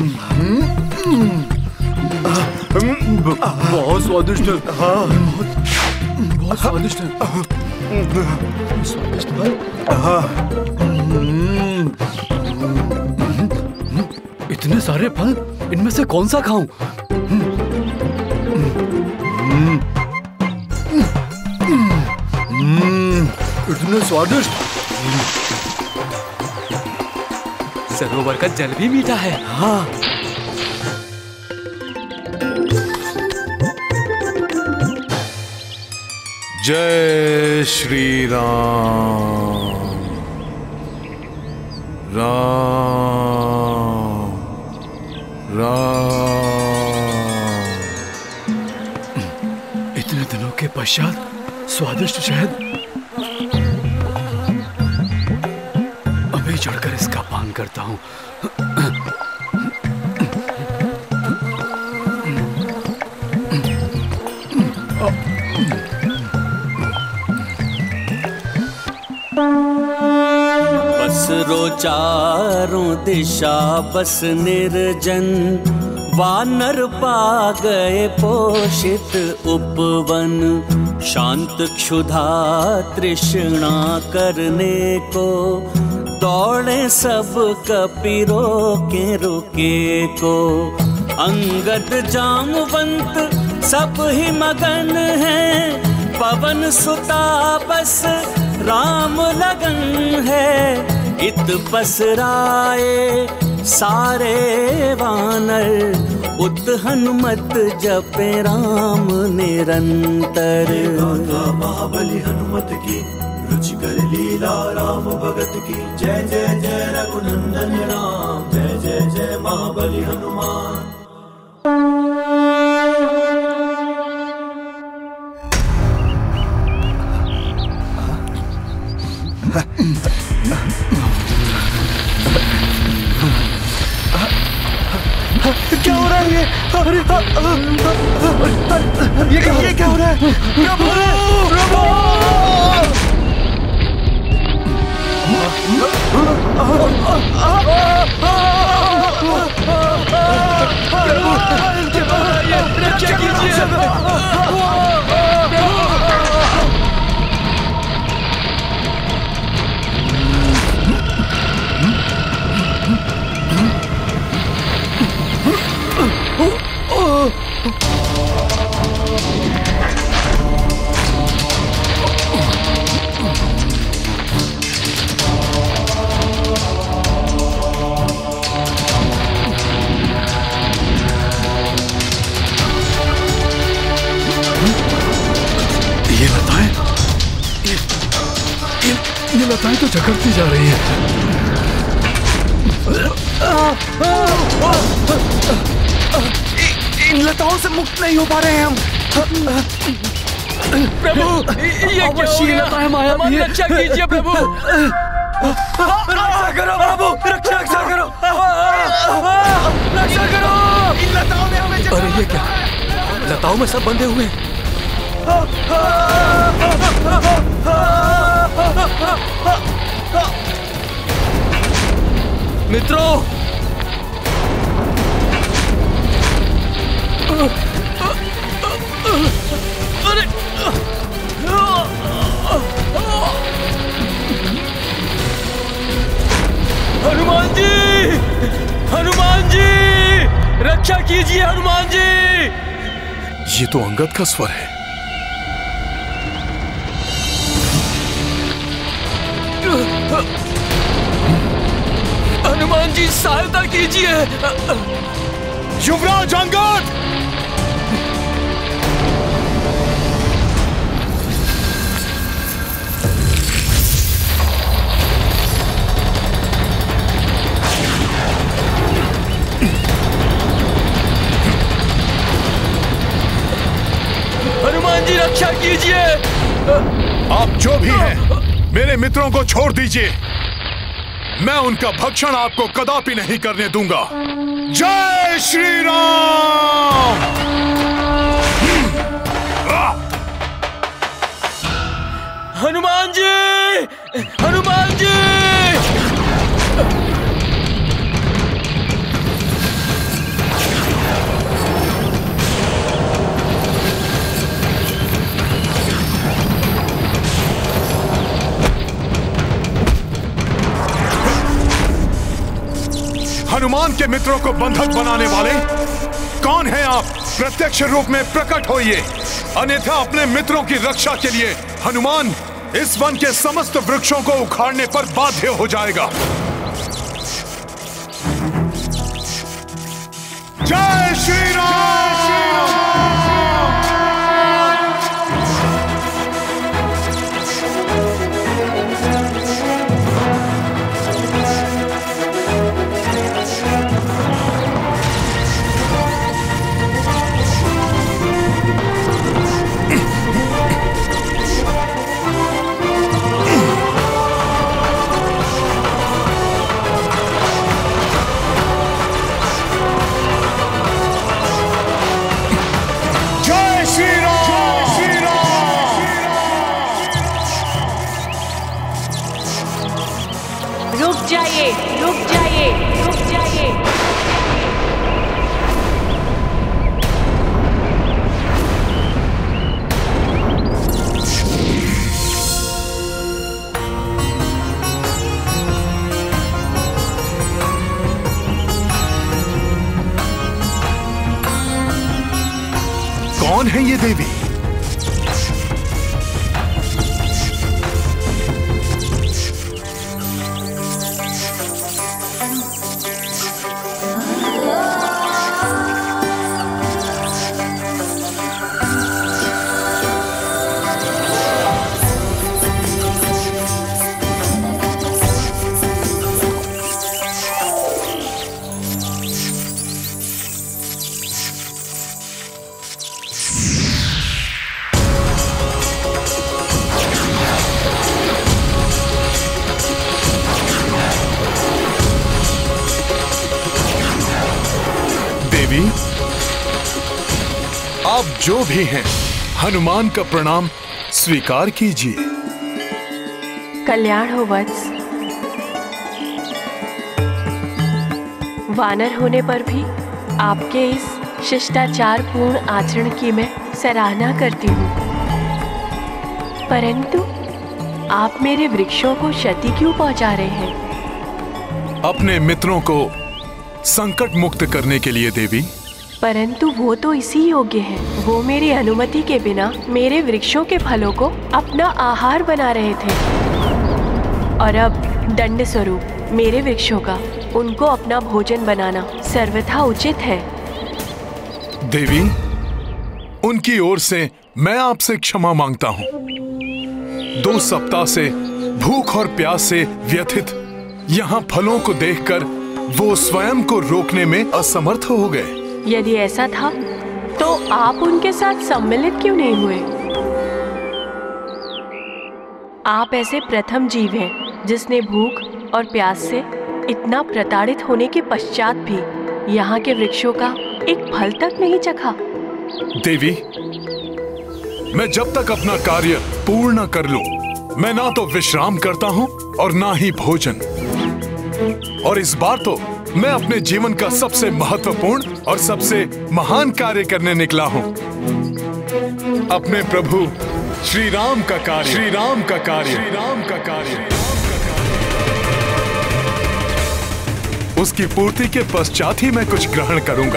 बहुत स्वादिष्ट है। हाँ, बहुत स्वादिष्ट है। स्वादिष्ट फल। इतने सारे फल, इनमें से कौन सा खाऊं? इतने स्वादिष्ट। सरोवर का जल भी मीठा है। हाँ। जय श्री राम। राम राम। इतने दिनों के पश्चात स्वादिष्ट शहद। अभी चढ़कर इसका पान करता हूं। बसरो चारों दिशा बस निर्जन, वानर पा गए पोषित उपवन। शांत क्षुधा तृष्णा करने को, दौड़े सब कपीरों के रुके को। अंगद जामवंत सब ही मगन हैं, पवन सुता बस राम लगन है। इत पसराए सारे वानर, उत हनुमत जपे राम निरंतर। महाबली हनुमत की रुचिकर लीला राम भगत की। जय जय जय रघुनंदन राम, जय जय जय महाबली हनुमान। क्या हो रहा है ये? ये क्या ये क्या हो रहा है? प्रभु प्रभु रक्षा कीजिए। ये लताएं ये, ये, ये लताएं तो झकड़ती जा रही है। इन लताओं से मुक्त नहीं हो पा रहे हैं हम। प्रभु ये क्या हो गया? हमारी रक्षा कीजिए प्रभु। रक्षा करो प्रभु, रक्षा रक्षा करो, रक्षा करो। इन लताओं ने हमें अरे ये क्या? लताओं में सब बंधे हुए हैं। मित्रों अरे हनुमान जी, हनुमान जी रक्षा कीजिए हनुमान जी। ये तो अंगद का स्वर है। हनुमान जी सहायता कीजिए। युवराज अंगद! हनुमान जी रक्षा कीजिए। आप जो भी हैं, मेरे मित्रों को छोड़ दीजिए। मैं उनका भक्षण आपको कदापि नहीं करने दूंगा। जय श्री राम। हनुमान जी, हनुमान जी। हनुमान के मित्रों को बंधक बनाने वाले कौन हैं आप? प्रत्यक्ष रूप में प्रकट होइए, अन्यथा अपने मित्रों की रक्षा के लिए हनुमान इस वन के समस्त वृक्षों को उखाड़ने पर बाध्य हो जाएगा। जय श्री राम। रुक जाइए, रुक जाइए, रुक जाइए। कौन है ये देवी? आप जो भी हैं, हनुमान का प्रणाम स्वीकार कीजिए। कल्याण हो वत्स। वानर होने पर भी आपके इस शिष्टाचार पूर्ण आचरण की मैं सराहना करती हूँ, परंतु आप मेरे वृक्षों को क्षति क्यों पहुंचा रहे हैं? अपने मित्रों को संकट मुक्त करने के लिए देवी। परंतु वो तो इसी योग्य हैं। वो मेरी अनुमति के बिना मेरे वृक्षों के फलों को अपना आहार बना रहे थे, और अब दंड स्वरूप मेरे वृक्षों का उनको अपना भोजन बनाना सर्वथा उचित है। देवी, उनकी ओर से मैं आपसे क्षमा मांगता हूँ। दो सप्ताह से भूख और प्यास से व्यथित यहाँ फलों को देखकर वो स्वयं को रोकने में असमर्थ हो गए। यदि ऐसा था तो आप उनके साथ सम्मिलित क्यों नहीं हुए? आप ऐसे प्रथम जीव हैं जिसने भूख और प्यास से इतना प्रताड़ित होने के पश्चात भी यहाँ के वृक्षों का एक फल तक नहीं चखा। देवी, मैं जब तक अपना कार्य पूर्ण कर लूं, मैं ना तो विश्राम करता हूं और ना ही भोजन। और इस बार तो मैं अपने जीवन का सबसे महत्वपूर्ण और सबसे महान कार्य करने निकला हूं। अपने प्रभु श्री राम का कार्य श्री राम का कार्य श्री राम का कार्य उसकी पूर्ति के पश्चात ही मैं कुछ ग्रहण करूंगा।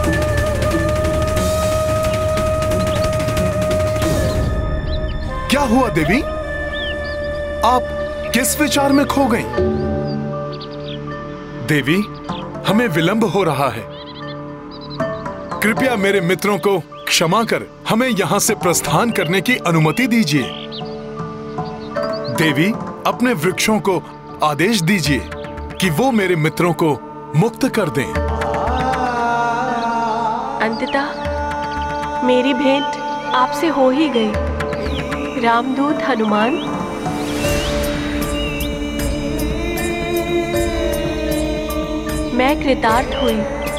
क्या हुआ देवी? आप किस विचार में खो गई? देवी, हमें विलंब हो रहा है। कृपया मेरे मित्रों को क्षमा कर हमें यहां से प्रस्थान करने की अनुमति दीजिए। देवी, अपने वृक्षों को आदेश दीजिए कि वो मेरे मित्रों को मुक्त कर दें। अंततः मेरी भेंट आपसे हो ही गई। रामदूत हनुमान, मैं कृतार्थ हुई।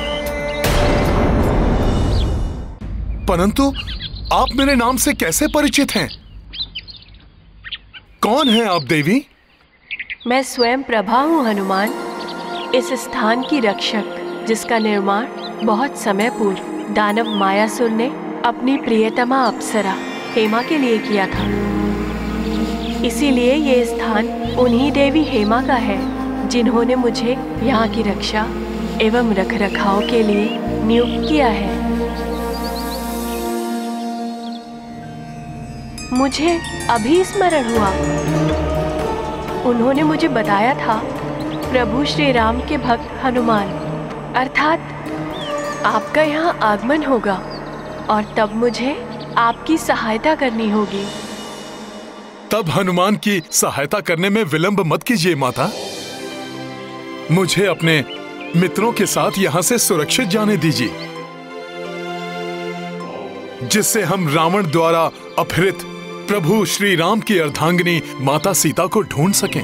परंतु आप मेरे नाम से कैसे परिचित हैं? कौन हैं आप देवी? मैं स्वयं प्रभा हूँ हनुमान, इस स्थान की रक्षक, जिसका निर्माण बहुत समय पूर्व दानव मायासुर ने अपनी प्रियतमा अप्सरा हेमा के लिए किया था। इसीलिए ये स्थान उन्हीं देवी हेमा का है जिन्होंने मुझे यहाँ की रक्षा एवं रखरखाव के लिए नियुक्त किया है। मुझे अभी स्मरण हुआ, उन्होंने मुझे बताया था प्रभु श्री राम के भक्त हनुमान अर्थात आपका यहाँ आगमन होगा, और तब मुझे आपकी सहायता करनी होगी। तब हनुमान की सहायता करने में विलंब मत कीजिए माता। मुझे अपने मित्रों के साथ यहाँ से सुरक्षित जाने दीजिए, जिससे हम रावण द्वारा अपहृत प्रभु श्री राम की अर्धांगिनी माता सीता को ढूंढ सकें।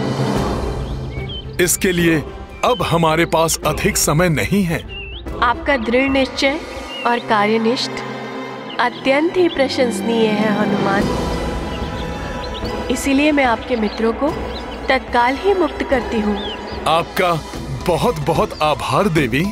इसके लिए अब हमारे पास अधिक समय नहीं है। आपका दृढ़ निश्चय और कार्यनिष्ठ अत्यंत ही प्रशंसनीय है हनुमान। इसीलिए मैं आपके मित्रों को तत्काल ही मुक्त करती हूँ। आपका बहुत बहुत आभार देवी।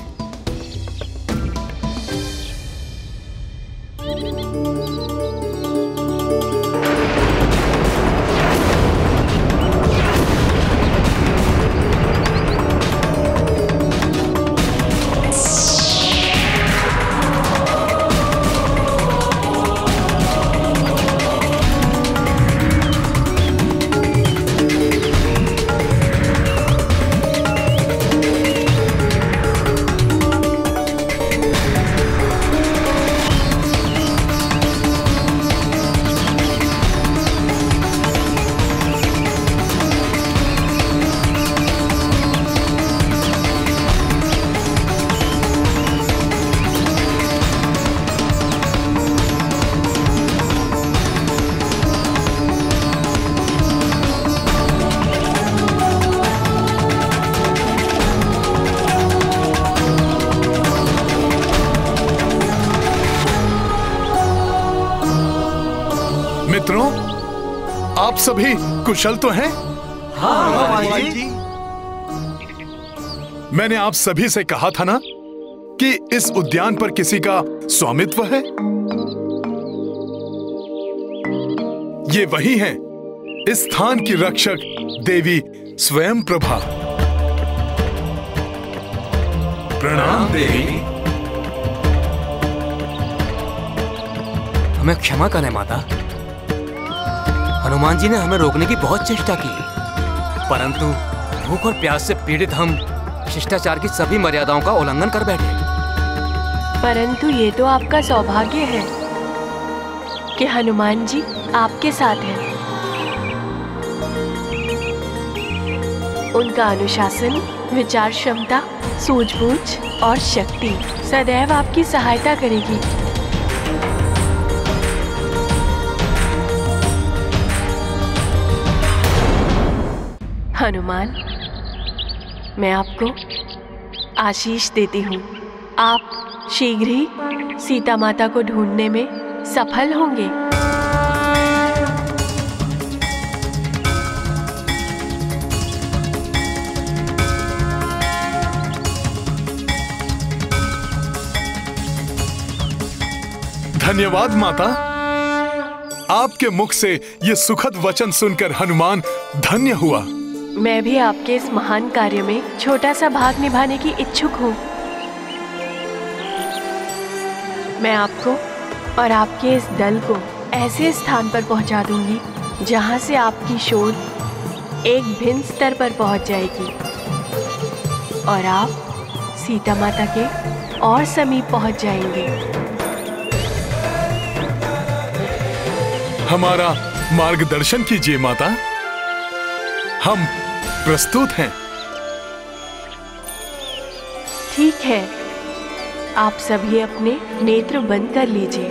आप सभी कुशल तो हैं? हाँ हनुमान जी। मैंने आप सभी से कहा था ना कि इस उद्यान पर किसी का स्वामित्व है। ये वही हैं, इस स्थान की रक्षक देवी स्वयं प्रभा। प्रणाम देवी। हमें क्षमा करें माता। हनुमान जी ने हमें रोकने की बहुत चेष्टा की, परंतु भूख और प्यास से पीड़ित हम शिष्टाचार की सभी मर्यादाओं का उल्लंघन कर बैठे। परंतु ये तो आपका सौभाग्य है कि हनुमान जी आपके साथ हैं। उनका अनुशासन, विचार क्षमता, सूझबूझ और शक्ति सदैव आपकी सहायता करेगी। हनुमान, मैं आपको आशीष देती हूँ। आप शीघ्र ही सीता माता को ढूंढने में सफल होंगे। धन्यवाद माता। आपके मुख से ये सुखद वचन सुनकर हनुमान धन्य हुआ। मैं भी आपके इस महान कार्य में छोटा सा भाग निभाने की इच्छुक हूँ। मैं आपको और आपके इस दल को ऐसे स्थान पर पहुँचा दूंगी जहाँ से आपकी शोध एक भिन्न स्तर पर पहुँच जाएगी और आप सीता माता के और समीप पहुँच जाएंगे। हमारा मार्गदर्शन कीजिए माता, हम प्रस्तुत हैं। ठीक है, आप सभी अपने नेत्र बंद कर लीजिए।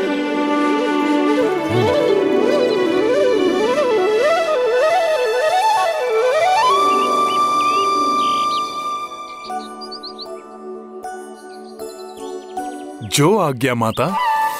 जो आज्ञा माता।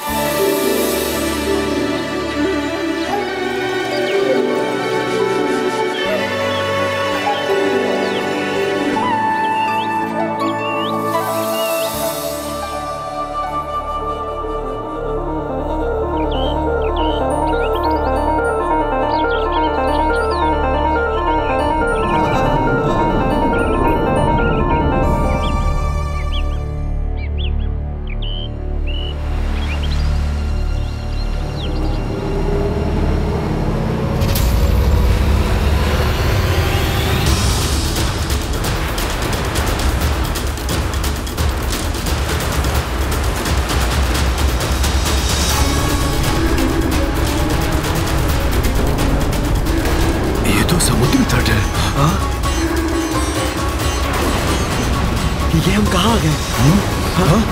ये हम कहाँ आ गए? हाँ? हाँ?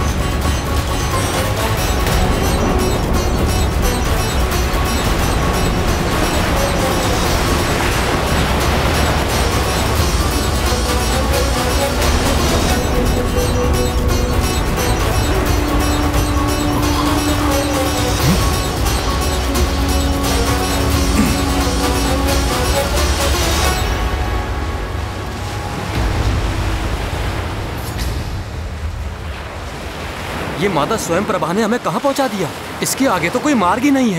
ये माता स्वयं प्रभा ने हमें कहाँ पहुँचा दिया? इसके आगे तो कोई मार्ग ही नहीं है।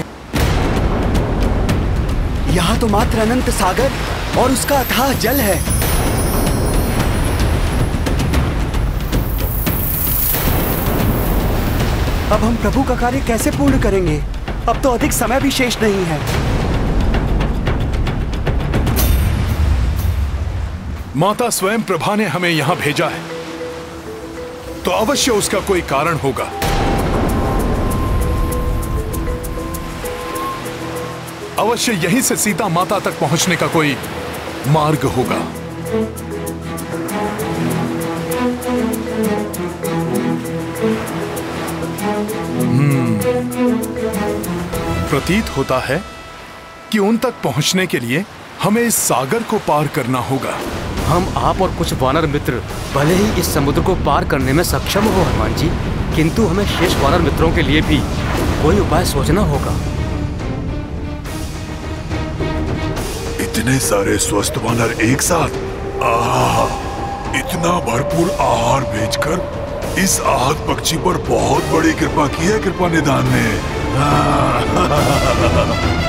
यहाँ तो मात्र अनंत सागर और उसका अथाह जल है। अब हम प्रभु का कार्य कैसे पूर्ण करेंगे? अब तो अधिक समय भी शेष नहीं है। माता स्वयं प्रभा ने हमें यहाँ भेजा है, तो अवश्य उसका कोई कारण होगा। अवश्य यहीं से सीता माता तक पहुंचने का कोई मार्ग होगा। हम्म, प्रतीत होता है कि उन तक पहुंचने के लिए हमें इस सागर को पार करना होगा। हम, आप और कुछ वानर मित्र भले ही इस समुद्र को पार करने में सक्षम हो हनुमान जी, किंतु हमें शेष वानर मित्रों के लिए भी कोई उपाय सोचना होगा। इतने सारे स्वस्थ वानर एक साथ। आह, इतना भरपूर आहार भेजकर इस आहत पक्षी पर बहुत बड़ी कृपा की है कृपा निधान ने।